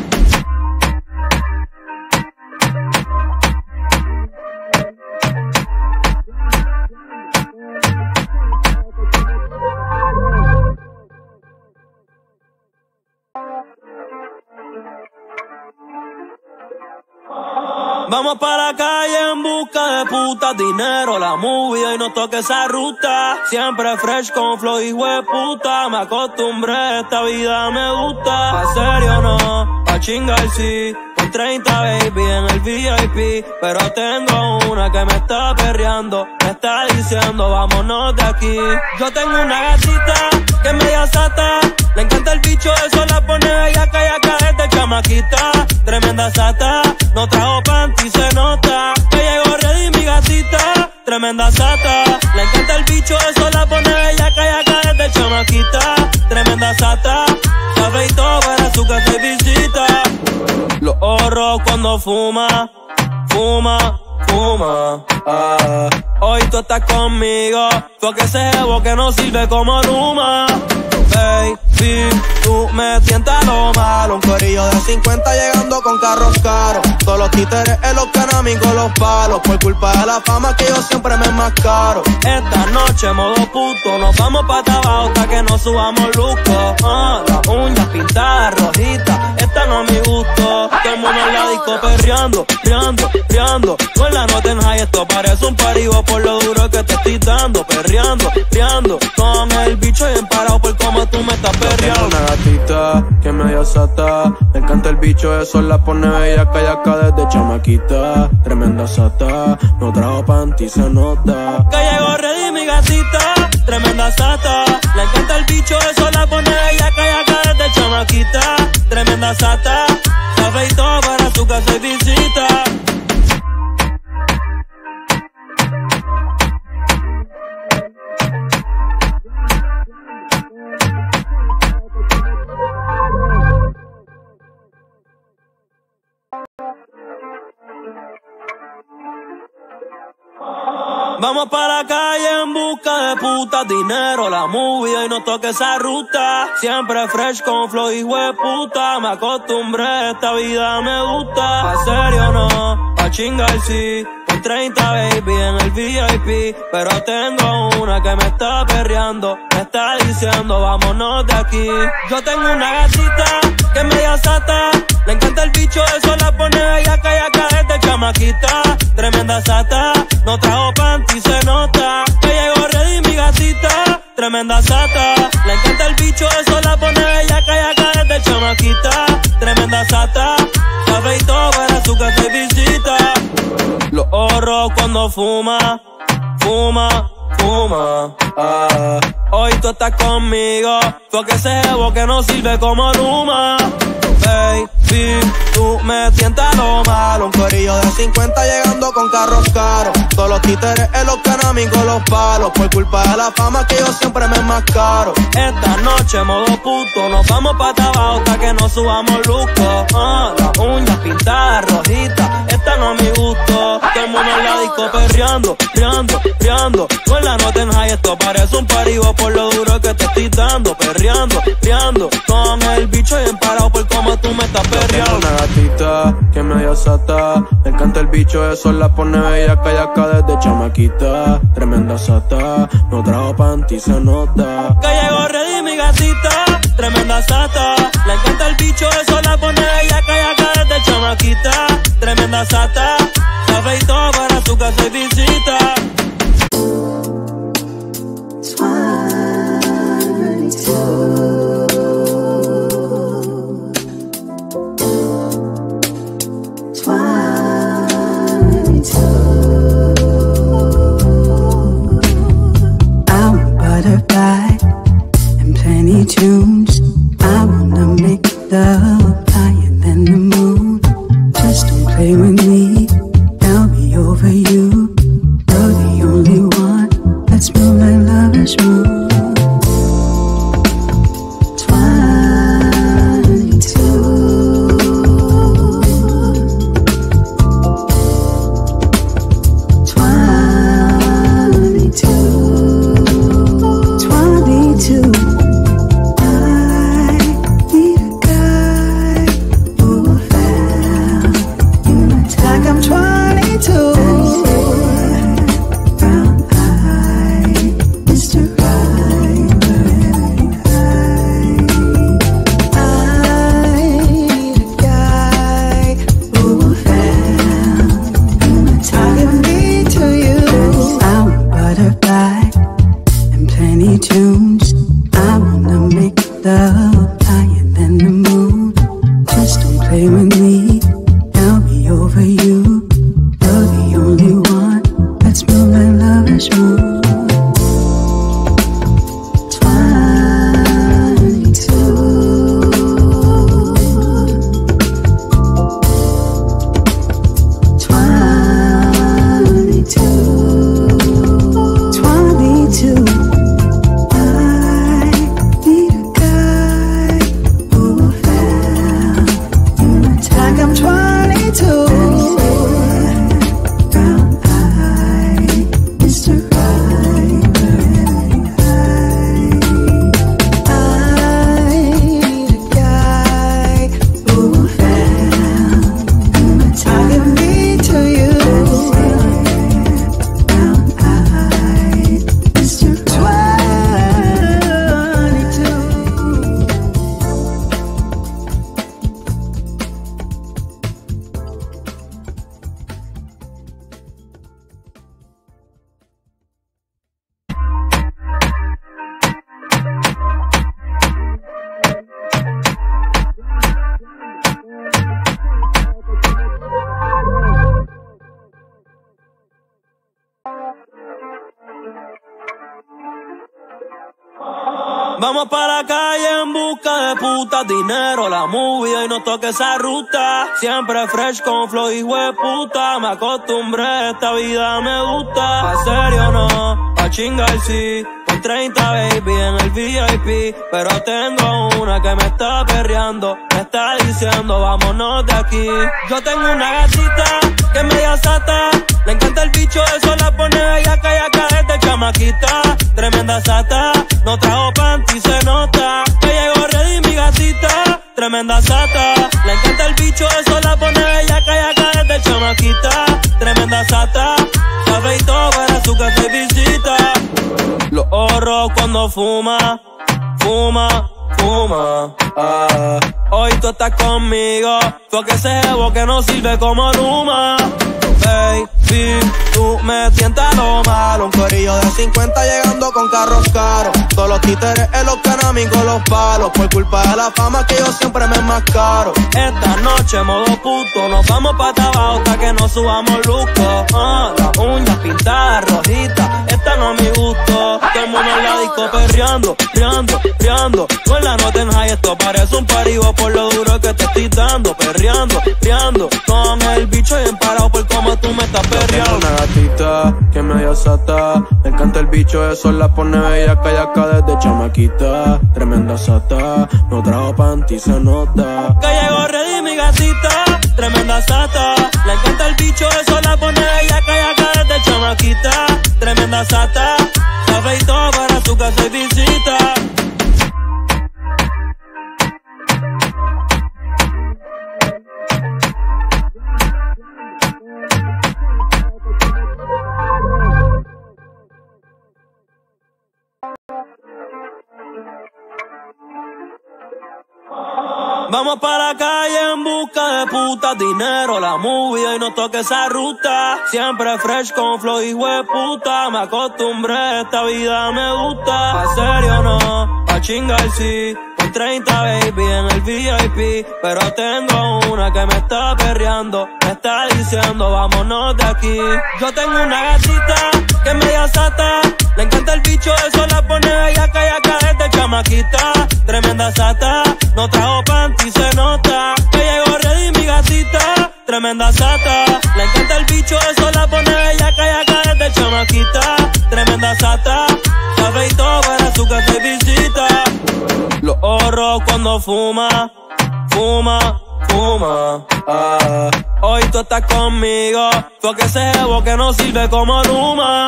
Vamos para la calle en busca de puta, dinero, la movie y no toque esa ruta. Siempre fresh con flow y hueputa. Me acostumbré a esta vida, me gusta. Pa' serio no, pa' chingar sí. Con 30 baby en el VIP. Pero tengo una que me está perreando. Me está diciendo vámonos de aquí. Yo tengo una gatita que es media sata. Le encanta el bicho, eso la pone bellaca y acá desde chamaquita. Tremenda sata, no trajo panty, se nota que llegó ready mi gatita. Tremenda sata, le encanta el bicho, eso la pone bellaca y acá desde chamaquita. Tremenda sata, sabe y todo para su casa y visita. Los ojos cuando fuma, fuma, fuma. Hoy tú estás conmigo, tú que ese jevo que no sirve como Luma. tú me tientas lo malo. Un corillo de 50 llegando con carros caros. Todos los títeres en los canamigos con los palos. Por culpa de la fama que yo siempre me enmascaro. Esta noche modo puto, nos vamos pa' abajo hasta que nos subamos luco. Las uñas pintadas rojitas, esta no es mi gusto. Todo el mundo en la disco perreando, riando. Con la nota en high, esto parece un paribo por lo duro que te estoy dando. Perreando, con el bicho bien parado por cómo tú me estás perreando. Una gatita que medio sata, me encanta el bicho, eso la pone bella callaca desde chamaquita. Tremenda sata, no trajo panty, se nota. Que llegó ready mi gatita, tremenda sata. Le encanta el bicho, eso la pone bella callaca desde chamaquita. Tremenda sata, café y todo para su casa y visita. Vamos para la calle en busca de putas, dinero, la movie y no toque esa ruta. Siempre fresh con flow y hueputa. Me acostumbré a esta vida, me gusta. Pa' serio no, pa' chingar sí. Con 30 baby en el VIP. Pero tengo una que me está perreando. Me está diciendo vámonos de aquí. Yo tengo una gatita que es media sata. Le encanta el bicho, eso la pone bella callaca desde chamaquita. Tremenda sata, no trajo panty, se nota. Que llegó ready mi gatita. Tremenda sata, le encanta el bicho, eso la pone bella callaca desde chamaquita. Tremenda sata, café y todo para su casa y visita. Los ojos cuando fuma. Hoy tú estás conmigo, porque ese jevo que no sirve como Luma. Baby, tú me tientas lo malo. Un corillo de 50 llegando con carros caros. Todos los títeres en los canamigos con los palos. Por culpa de la fama que yo siempre me enmascaro. Esta noche modo puto, nos vamos pa' abajo hasta que nos subamos luco. Las uñas pintadas rojitas, esta no es mi gusto. Todo el mundo en la disco perreando, riando. Con la nota en high, esto parece un paribo por lo duro que te estoy dando. Perreando, con el bicho bien parado por cómo tú me estás perreando. Una gatita que medio sata, me encanta el bicho, eso la pone bella callaca desde chamaquita. Tremenda sata, no trajo panty, se nota. Que llegó ready mi gatita, tremenda sata. Le encanta el bicho, eso la pone bella callaca desde chamaquita. Tremenda sata, café y todo para su casa y visita. Tunes. I wanna make love higher than the moon. Just don't play with me, I'll be over you. You're the only one that's move like lovers move. 22. Tunes. I wanna make love higher than the moon. Just don't play with me, I'll be over you. You're the only one that's move like lovers move. 22. Mr. Vamos para la calle en busca de putas, dinero, la movie y no toque esa ruta. Siempre fresh con flow y hueputa. Me acostumbré, esta vida me gusta. ¿En serio no? Pa' chingar sí. Con 30 baby en el VIP. Pero tengo una que me está perreando. Me está diciendo vámonos de aquí. Yo tengo una gatita que es media sata. Le encanta el bicho, eso la pone bellaca y acá desde chamaquita. Tremenda sata, no trajo panty, se nota. Que llegó ready mi gatita. Tremenda sata, le encanta el bicho, eso la pone bellaca y acá desde chamaquita. Tremenda sata, café y todo para su casa y visita. Los ojos cuando fuma, fuma, fuma. Hoy tú estás conmigo, porque ese jevo que no sirve como Luma. Baby, tú me tientas lo malo. Un corillo de 50 llegando con carros caros. Todos los títeres en los canamigos con los palos. Por culpa de la fama que yo siempre me enmascaro. Esta noche modo puto, nos vamos pa' abajo hasta que nos subamos luco. Las uñas pintadas rojitas, esta no es mi gusto. Todo el mundo en la disco perreando, perreando, perreando. Tú en la nota en high, esto parece un paribo por lo duro que te estoy dando. Perreando, perreando, con el bicho bien parado por cómo tú me estás perreando. Una gatita que medio sata. Me encanta el bicho, eso la pone bellaca y acá desde chamaquita. Tremenda sata, no trajo panty, se nota. Que llegó ready mi gatita. Tremenda sata, le encanta el bicho, eso la pone bellaca y acá desde chamaquita. Tremenda sata, café y todo para su casa y visita. Vamos para la calle en busca de putas, dinero, la movie y no toque esa ruta. Siempre fresh con flow y hueputa. Me acostumbré, esta vida me gusta. ¿En serio no? Pa' chingar sí. Con 30 baby en el VIP. Pero tengo una que me está perreando. Me está diciendo vámonos de aquí. Yo tengo una gatita que es media sata. Le encanta el bicho, eso la pone bellaca y acá desde chamaquita. Tremenda sata, no trajo panty, se nota. Que llegó ready mi gatita. Tremenda sata, le encanta el bicho, eso la pone bellaca y acá desde chamaquita. Tremenda sata, café y todo para su casa y visita. Los ojos cuando fuma, fuma, fuma. Hoy tú estás conmigo, porque ese jevo que no sirve como Luma.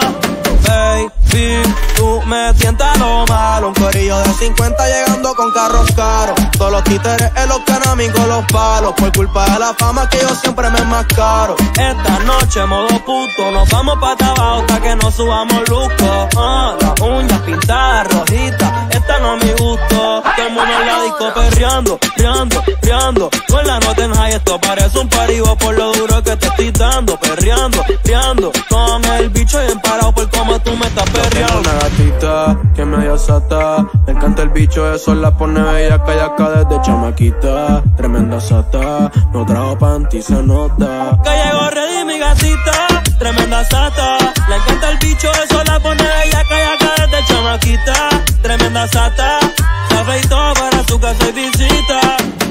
Baby, tú me tientas lo malo. Un corillo de 50 llegando con carros caros. Todos los títeres en los canamigos con los palos. Por culpa de la fama que yo siempre me enmascaro. Esta noche modo puto, nos vamos pa' abajo hasta que nos subamos luco. Las uñas pintadas rojitas, esta no es mi gusto. Todo el mundo en la disco perreando, perreando, perreando. Tú en la nota en high, esto parece un paribo por lo duro que te estoy dando. Perreando, perreando, con el bicho bien parado por cómo tú me estás perreando. Una gatita que medio sata. Me encanta el bicho, eso la pone bellaca y acá desde chamaquita. Tremenda sata, no trajo panty, se nota. Que llegó ready mi gatita. Tremenda sata, le encanta el bicho, eso la pone bellaca y acá desde chamaquita. Tremenda sata, café y todo para su casa y visita.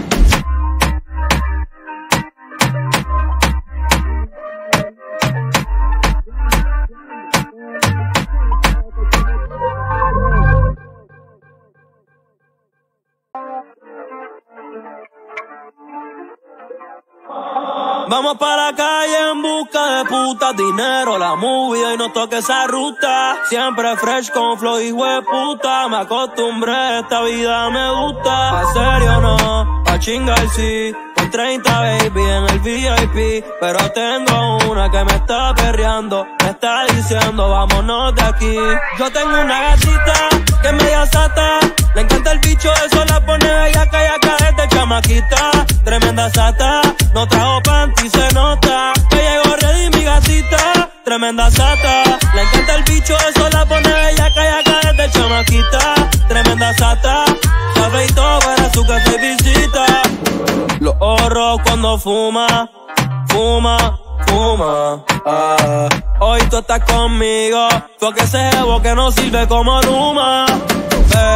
Vamos para la calle en busca de putas, dinero, la movie y no toque esa ruta. Siempre fresh con flow y hueputa. Me acostumbré, esta vida me gusta. ¿En serio no? Pa' chingar sí. Con 30 baby en el VIP. Pero tengo una que me está perreando. Me está diciendo vámonos de aquí. Yo tengo una gatita que es media sata. Le encanta el bicho, eso la pone bellaca y acá desde chamaquita. Tremenda sata, no trajo panty, se nota. Que llegó ready mi gatita. Tremenda sata, le encanta el bicho, eso la pone bellaca y acá desde chamaquita. Tremenda sata, café y todo para su casa y visita. Los ojos cuando fuma, fuma, fuma. Hoy tú estás conmigo, porque ese jevo que no sirve como Luma. Baby,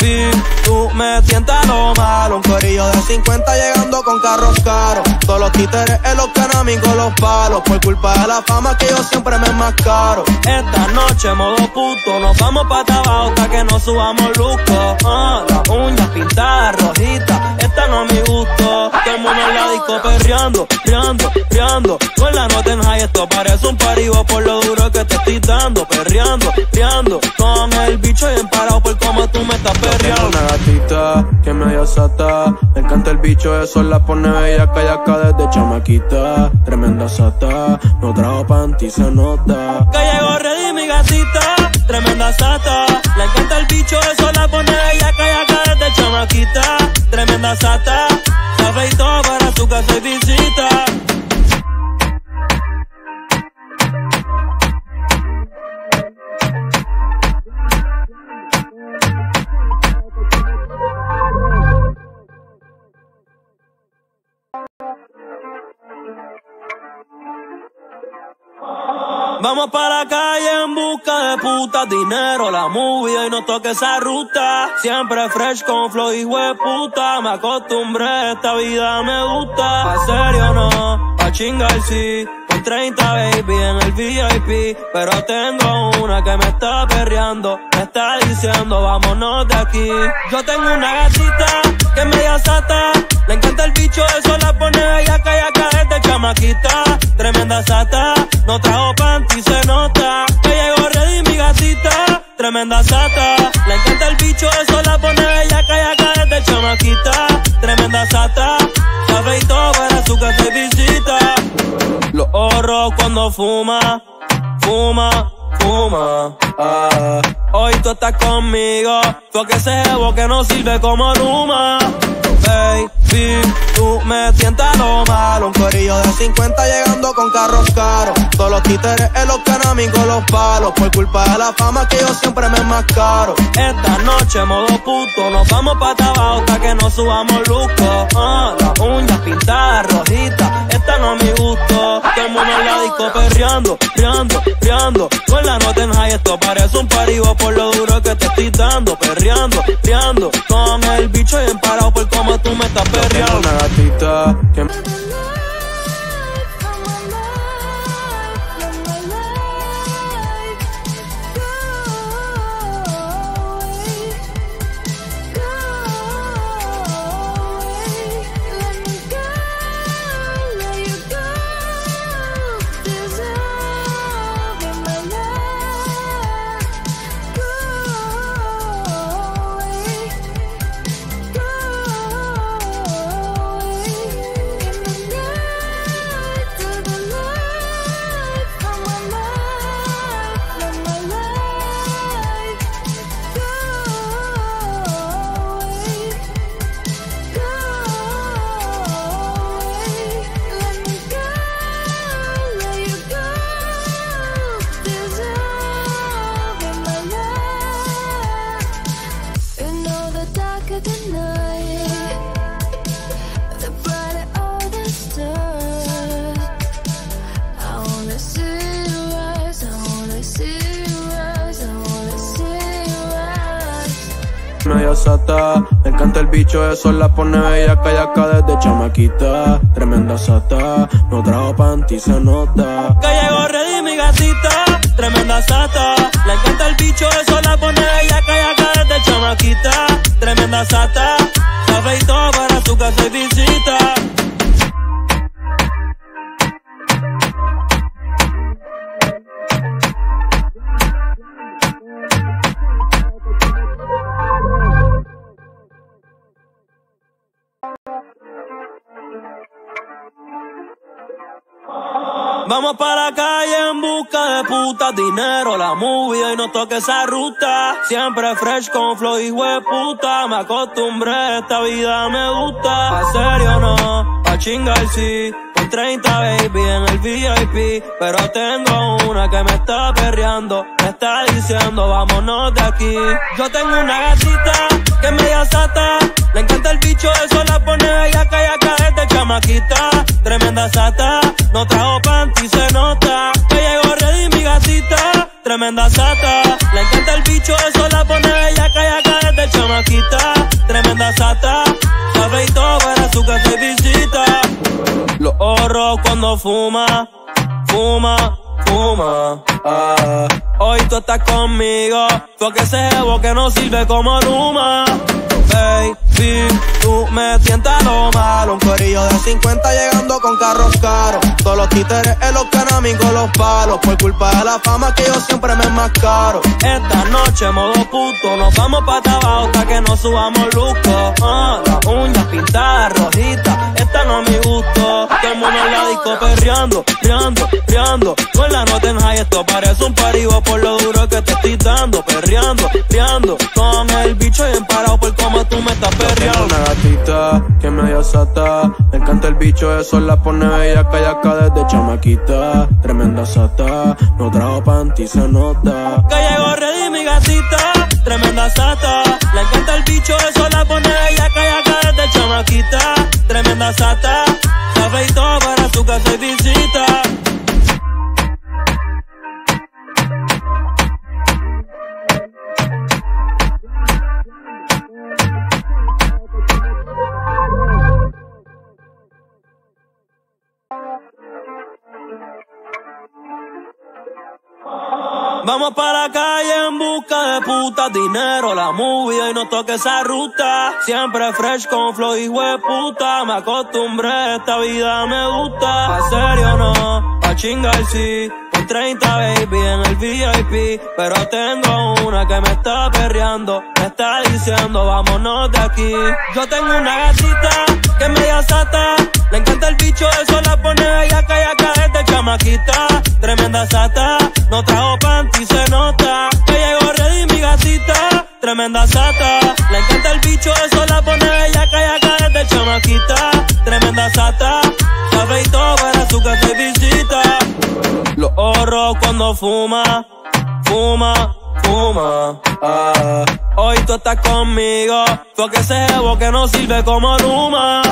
Baby, tú me sientas lo malo. Un corillo de 50 llegando con carros caros. Todos los títeres en los canamis con los palos. Por culpa de la fama que yo siempre me enmascaro. Esta noche modo puto, nos vamos pa' abajo hasta que nos subamos luco. Las uñas pintadas rojitas, esta no es mi gusto. Todo el mundo en la disco perreando, riando. Con la nota en high, esto parece un paribo por lo duro que te estoy dando. Perreando, con el bicho bien parado por cómo tú me estás perreando. Una gatita que medio sata, me encanta el bicho, eso la pone bella callaca desde chamaquita. Tremenda sata, no trajo panty, se nota. Que llegó ready mi gatita, tremenda sata. Le encanta el bicho, eso la pone bella callaca desde chamaquita. Tremenda sata, sabe y todo para su casa y visita. Vamos para la calle en busca de putas, dinero, la movie y no toque esa ruta. Siempre fresh con flow y hueputa. Me acostumbré, a esta vida me gusta. Pa' serio no, pa' chingar sí. Con 30 baby en el VIP. Pero tengo una que me está perreando. Me está diciendo vámonos de aquí. Yo tengo una gatita que es media sata. Le encanta el bicho, eso la pone bella callaca desde chamaquita. Tremenda sata, no trajo panty, se nota. Que llegó ready mi gatita, tremenda sata. Le encanta el bicho, eso la pone bella callaca desde chamaquita. Tremenda sata, sabe y todo para su casa y visita. Los ojos cuando fuma. Hoy tú estás conmigo, porque ese jevo que no sirve como Luma. Baby, tú me sientas lo malo. Un corillo de 50 llegando con carros caros. Todos los títeres en los canamis con los palos. Por culpa de la fama que yo siempre me enmascaro. Esta noche modo puto, nos vamos pa' abajo hasta que nos subamos luco. Las uñas pintadas rojitas, esta no es mi gusto. Todo el mundo en la disco perreando, riando. Con la nota en high, esto parece un paribo por lo duro que te estoy dando. Perreando, con el bicho bien parado por cómo tú me estás perreando. Una gatita que medio sata, me encanta el bicho, eso la pone bella callaca desde chamaquita. Tremenda sata, no trajo panty, se nota. Que llegó ready mi gatita, tremenda sata. Le encanta el bicho, eso la pone bella callaca desde chamaquita. Tremenda sata, sabe y todo para su casa y visita. Vamos para la calle en busca de putas, dinero, la movie y no toque esa ruta. Siempre fresh con flow y hueputa. Me acostumbré, a esta vida me gusta. Pa' serio no, pa' chingar sí. Con 30 baby en el VIP. Pero tengo una que me está perreando. Me está diciendo vámonos de aquí. Yo tengo una gatita que es media sata. Le encanta el bicho, eso la pone bella callaca desde chamaquita. Tremenda sata, no trajo panty, se nota. Que llegó ready mi gatita, tremenda sata. Le encanta el bicho, eso la pone bellaca y acá desde chamaquita. Tremenda sata, sabe y todo para su casa y visita. Los ojos cuando fuma, fuma, fuma. Hoy tú estás conmigo, porque ese jevo que no sirve como Luma. Baby, tú me tientas lo malo. Un corillo de 50 llegando con carros caros. Todos los títeres en los canamis con los palos. Por culpa de la fama que yo siempre me enmascaro. Esta noche modo puto, nos vamos pa' abajo hasta que nos subamos luco. Las uñas pintadas rojitas, esta no es mi gusto. Todo el mundo en la disco perreando, riando, riando. Con la nota en high, esto parece un paribo por lo duro que te estoy dando. Perreando, riando, con el bicho bien parado por cómo tú me estás perreando. Una gatita que medio sata, le encanta el bicho, eso la pone bellaca y acá desde chamaquita. Tremenda sata, no trajo panty, se nota. Que llegó ready mi gatita, tremenda sata. Le encanta el bicho, eso la pone bellaca y acá desde chamaquita. Tremenda sata, sabe y todo para su casa y visita. Vamos para la calle en busca de putas, dinero, la movie y no toque esa ruta. Siempre fresh con flow y hueputa. Me acostumbré, esta vida me gusta. Pa' serio no, pa' chingar sí. Con 30 baby en el VIP. Pero tengo una que me está perreando. Me está diciendo vámonos de aquí. Yo tengo una gatita que es media sata. Le encanta el bicho, eso la pone bellaca y acá desde chamaquita. Tremenda sata, no trajo panty, se nota. Que llegó ready mi gatita, tremenda sata. Le encanta el bicho, eso la pone bellaca y acá desde chamaquita. Tremenda sata, sabe y todo para su casa y visita. Los ojos cuando fuma, fuma, fuma. Hoy tú estás conmigo, porque ese jevo que no sirve como Luma.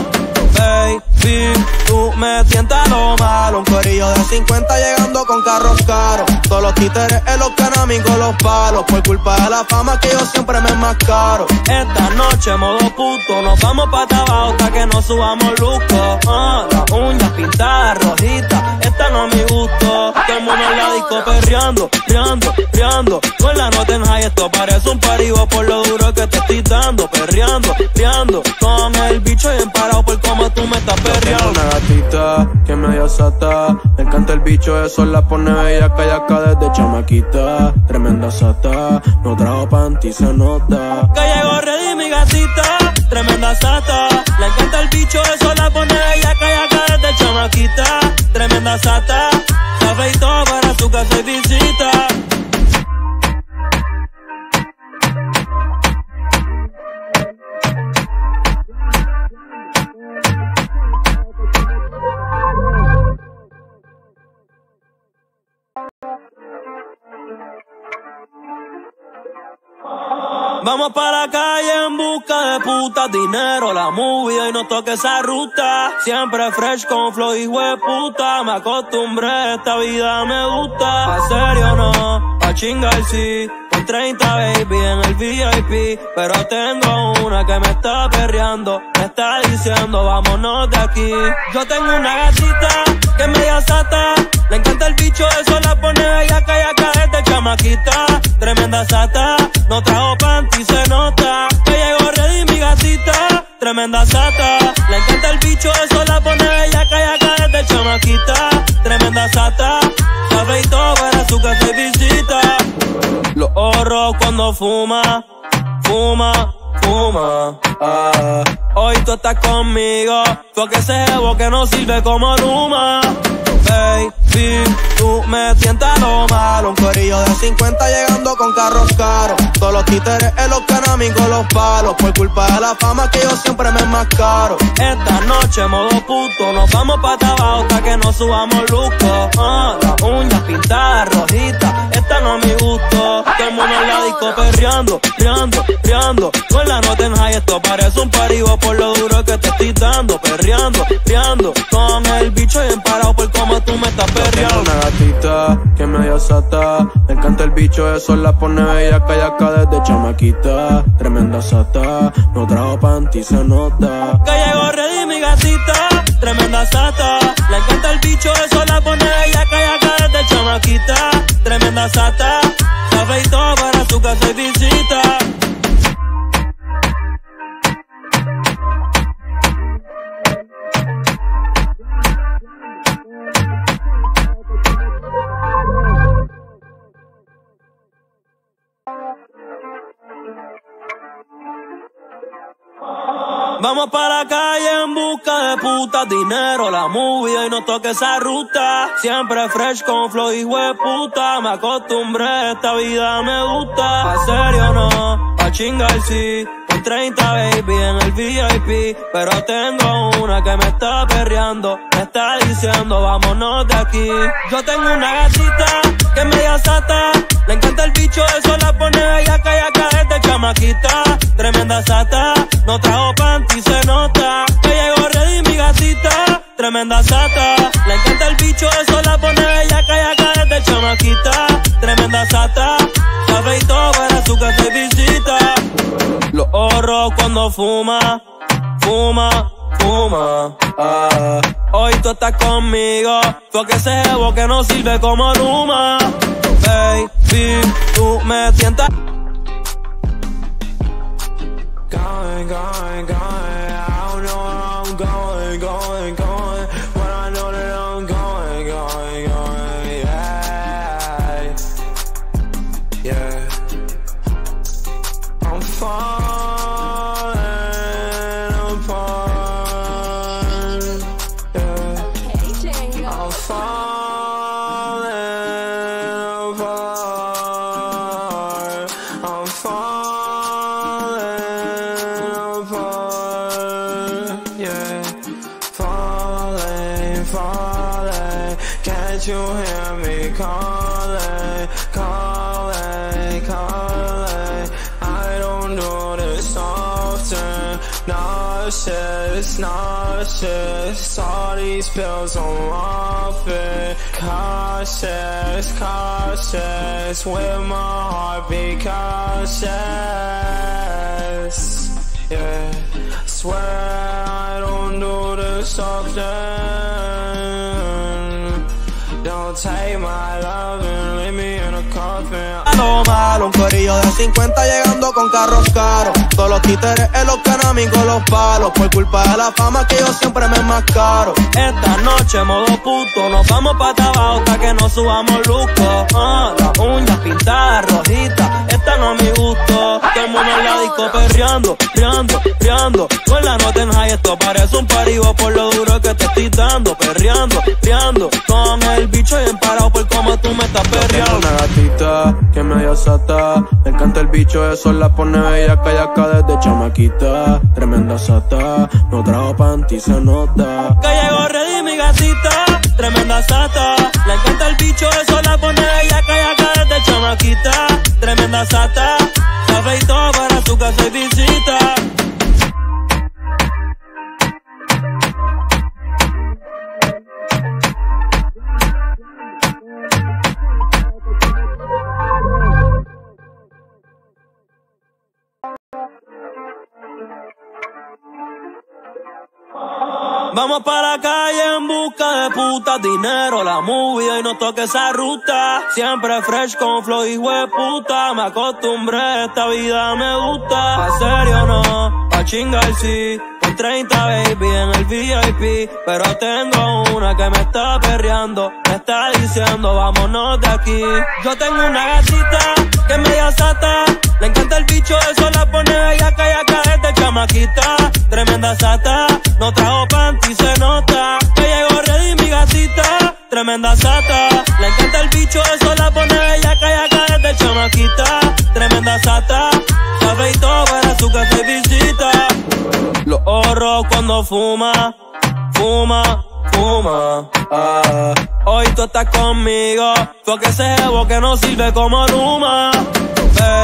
Baby, tú me tientas lo malo. Un corillo de 50 llegando con carros caros. Todos los títeres en los canamis con los palos. Por culpa de la fama que yo siempre me enmascaro. Esta noche modo puto, nos vamos pa' abajo hasta que nos subamos luco. Las uñas pintadas rojitas, esta no es mi gusto. Todo el mundo en la disco perreando, riando, riando. Con la nota en high, esto parece un paribo por lo duro que te estoy dando. Perreando, riando, con el bicho bien parado por cómo tú me estás perreando. Una gatita que medio sata, le encanta el bicho, eso la pone bellaca y acá desde chamaquita. Tremenda sata, no trajo panty, se nota. Que llegó ready mi gatita, tremenda sata. Le encanta el bicho, eso la pone bellaca y acá desde chamaquita. Tremenda sata, sabe y todo para su casa y visita. Vamos para la calle en busca de putas, dinero, la movie y no toque esa ruta. Siempre fresh con flow y hueputa. Me acostumbré, esta vida me gusta. Pa' serio no, pa' chingar sí. Con 30 baby en el VIP. Pero tengo una que me está perreando. Me está diciendo vámonos de aquí. Yo tengo una gatita que es media sata. Le encanta el bicho, eso la pone bellaca y acá desde chamaquita. Tremenda sata, no trajo panty, se nota. Que llegó ready mi gatita, tremenda sata. Le encanta el bicho, eso la pone bellaca y acá desde chamaquita. Tremenda sata, sabe y todo para su casa y visita. Los ojos cuando fuma, fuma, fuma. Hoy tú estás conmigo, porque ese jevo que no sirve como Luma. Baby, tú me tientas lo malo. Un corillo de 50 llegando con carros caros. Todos los títeres en los canamis con los palos. Por culpa de la fama que yo siempre me enmascaro. Esta noche modo puto, nos vamos pa' abajo hasta que nos subamos luco. Las uñas pintadas rojitas, esta no es mi gusto. Todo el mundo en la disco disco perreando, riando, riando. Con la nota en high, esto parece un paribo por lo duro que te estoy dando. Perreando, riando, con el bicho bien parado por cómo tú me estás perreando. Una gatita que medio sata, le encanta el bicho, eso la pone bella callaca desde chamaquita. Tremenda sata, no trajo panty, se nota. Que llegó ready mi gatita, tremenda sata. Le encanta el bicho, eso la pone bella callaca desde chamaquita. Tremenda sata, se afeitó para su casa y visita. Vamos para la calle en busca de putas, dinero, la movie y no toque esa ruta. Siempre fresh con flow y hueputa, me acostumbré a esta vida, me gusta. Pa' serio no, pa' chingar sí, con 30 baby en el VIP. Pero tengo una que me está perreando, me está diciendo vámonos de aquí. Yo tengo una gatita que es media sata, le encanta el bicho, eso la pone bellaca y acá desde chamaquita. Tremenda sata, no trajo panty, se nota. Que llegó ready mi gatita, tremenda sata. Le encanta el bicho, eso la pone bellaca y acá desde chamaquita. Tremenda sata, se afeitó para su casa y visita. Los ojos cuando fuma, fuma, fuma. Hoy tú estás conmigo, porque ese jevo que no sirve como Luma. Baby, tú me tientas. Going, going, going, I don't know where I'm going, going, going, but I know that I'm going, going, going, yeah, yeah. I'm falling apart, yeah. I'm falling apart, I'm falling. Falling, can't you hear me calling, calling, calling? I don't do this often, nauseous, nauseous. All these pills I'm off it, cautious, cautious. With my heartbeat cautious, yeah. Swear I don't do this often. Don't take my love and leave me in a coffin. Malo, malo, un corillo de 50 llegando con carros caros. Todos los títeres en los canamigos con los palos. Por culpa de la fama que yo siempre me enmascaro. Esta noche modo puto, nos vamos pa' abajo hasta que nos subamos luco. Las uñas pintadas rojitas, esta no es mi gusto. Todo el mundo en la disco perreando, riando, riando. Con la nota en high, esto parece un paribo por lo duro que te estoy dando. Perreando, riando, con el bicho bien parado por cómo tú me estás perreando. Una gatita que medio sata, le encanta el bicho, eso la pone bella callaca desde chamaquita. Tremenda sata, no trajo panty, se nota. Que llegó ready mi gatita, tremenda sata. Le encanta el bicho, eso la pone bella callaca desde chamaquita. Tremenda sata, se afeitó para su casa y visita. Vamos para la calle en busca de putas, dinero, la movie y no toque esa ruta. Siempre fresh con flow y hueputa, me acostumbré a esta vida, me gusta. Pa' serio no, pa' chingar sí, con 30 baby en el VIP. Pero tengo una que me está perreando, me está diciendo vámonos de aquí. Yo tengo una gatita que es media sata, le encanta el bicho, eso la pone bellaca y acá desde chamaquita. Tremenda sata, no trajo panty, se nota. Que llegó ready mi gatita, tremenda sata. Le encanta el bicho, eso la pone bellaca y acá desde chamaquita. Tremenda sata, se afeitó para su casa y visita. Los ojos cuando fuma, fuma, fuma. Hoy tú estás conmigo, porque ese jevo que no sirve como Luma.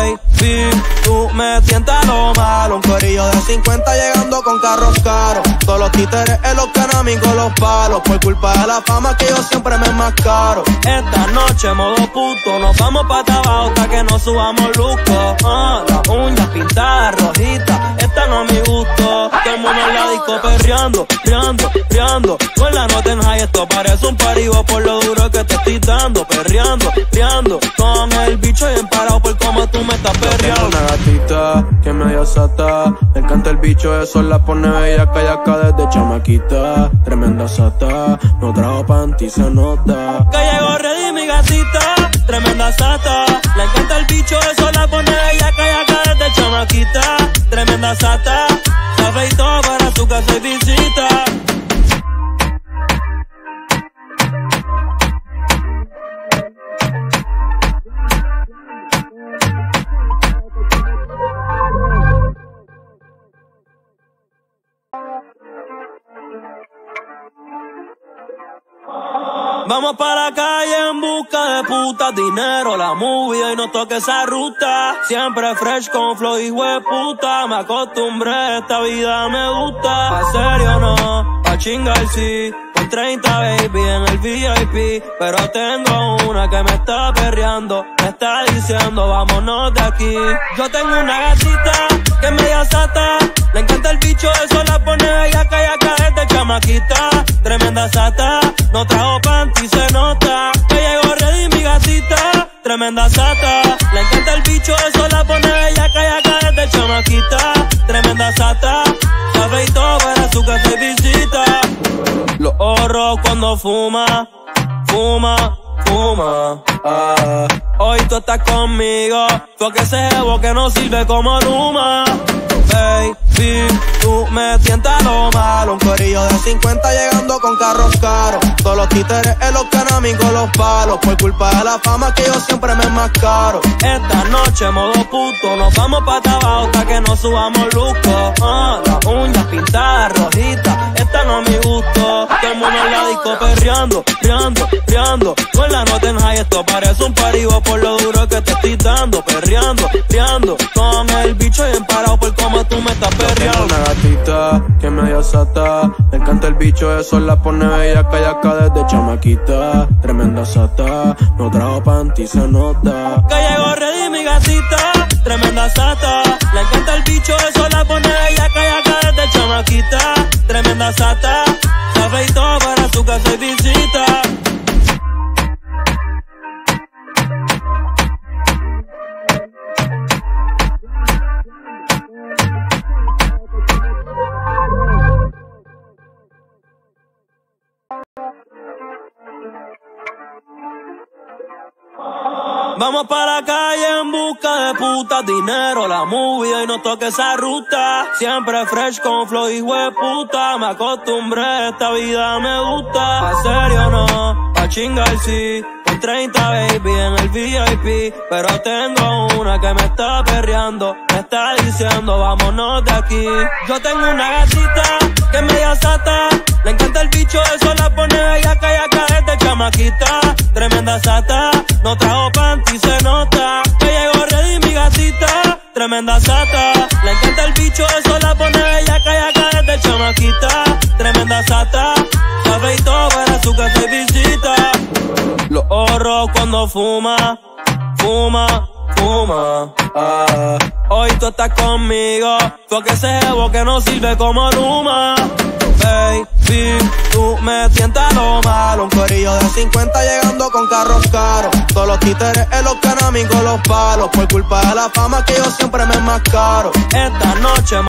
tú me tientas lo malo. Un corillo de 50 llegando con carros caros. Todos los títeres en los canami con los palos. Por culpa de la fama que yo siempre me enmascaro. Esta noche modo puto, nos vamos pa' abajo hasta que nos subamos luco. Las uñas pintadas rojitas, esta no es mi gusto. Todo el mundo en la disco perreando, riando, riando. Con la nota en high, esto parece un paribo por lo duro que te estoy dando. Perreando, riando, con el bicho bien parado por cómo tú me estás perreando. Una gatita que medio sata, le encanta el bicho, eso la pone bella callaca desde chamaquita. Tremenda sata, no trajo panty, se nota. Que llegó ready mi gatita, tremenda sata. Le encanta el bicho, eso la pone bella callaca desde chamaquita. Tremenda sata, se afeitó para su casa y visita. Vamos para la calle en busca de putas, dinero, la movie y no toque esa ruta. Siempre fresh con flow y hueputa. Me acostumbré a esta vida, me gusta. Pa' serio no, pa' chingar sí. Con 30 baby en el VIP. Pero tengo una que me está perreando. Me está diciendo vámonos de aquí. Yo tengo una gatita que es media sata. Le encanta el bicho, eso la pone bella callaca desde chamaquita. Tremenda sata, no trajo panty, se nota. Que llegó ready mi gatita. Tremenda sata, le encanta el bicho, eso la pone bella callaca desde chamaquita. Tremenda sata, se afeitó para su casa y visita. Los ojos cuando fuma, fuma, fuma. Hoy tú estás conmigo, porque ese jevo que no sirve como Luma. Baby, tú me tientas lo malo. Un corillo de 50 llegando con carros caros. Todos los títeres en los canami con los palos. Por culpa de la fama que yo siempre me enmascaro. Esta noche modo puto, nos vamos pa' abajo hasta que nos subamos luco. Las uñas pintadas rojitas, esta no es mi gusto. Todo el mundo en la disco perreando, riando, riando. Con la nota en high, esto parece un paribo por lo duro que te estoy dando. Perreando, riando, con el bicho bien parado por cómo tú me estás perreando. Una gatita que medio sata, le encanta el bicho, eso la pone bella callaca desde chamaquita. Tremenda sata, no trajo panty, se nota. Que llegó ready mi gatita, tremenda sata. Le encanta el bicho, eso la pone bella callaca desde chamaquita. Tremenda sata, se afeitó para su casa y visita. Vamos para la calle en busca de putas, dinero, la movie y no toque esa ruta. Siempre fresh con flow y hueputa. Me acostumbré a esta vida, me gusta. Pa' serio no, pa' chingar sí. Con 30 baby en el VIP. Pero tengo una que me está perreando. Me está diciendo vámonos de aquí. Yo tengo una gatita que es media sata. Le encanta el bicho, eso la pone bella callaca desde chamaquita. Tremenda sata, no trajo panty, se nota. Que llegó ready mi gatita. Tremenda sata, le encanta el bicho, eso la pone bella callaca desde chamaquita. Tremenda sata, se afeitó para su casa y visita. Los ojos cuando fuma, fuma, fuma. Hoy tú estás conmigo, porque ese jevo que no sirve como Luma. Baby, tú me tientas lo malo. Un corillo de 50 llegando con carros caros. Todos los títeres en los canami con los palos. Por culpa de la fama que yo siempre me enmascaro. Esta noche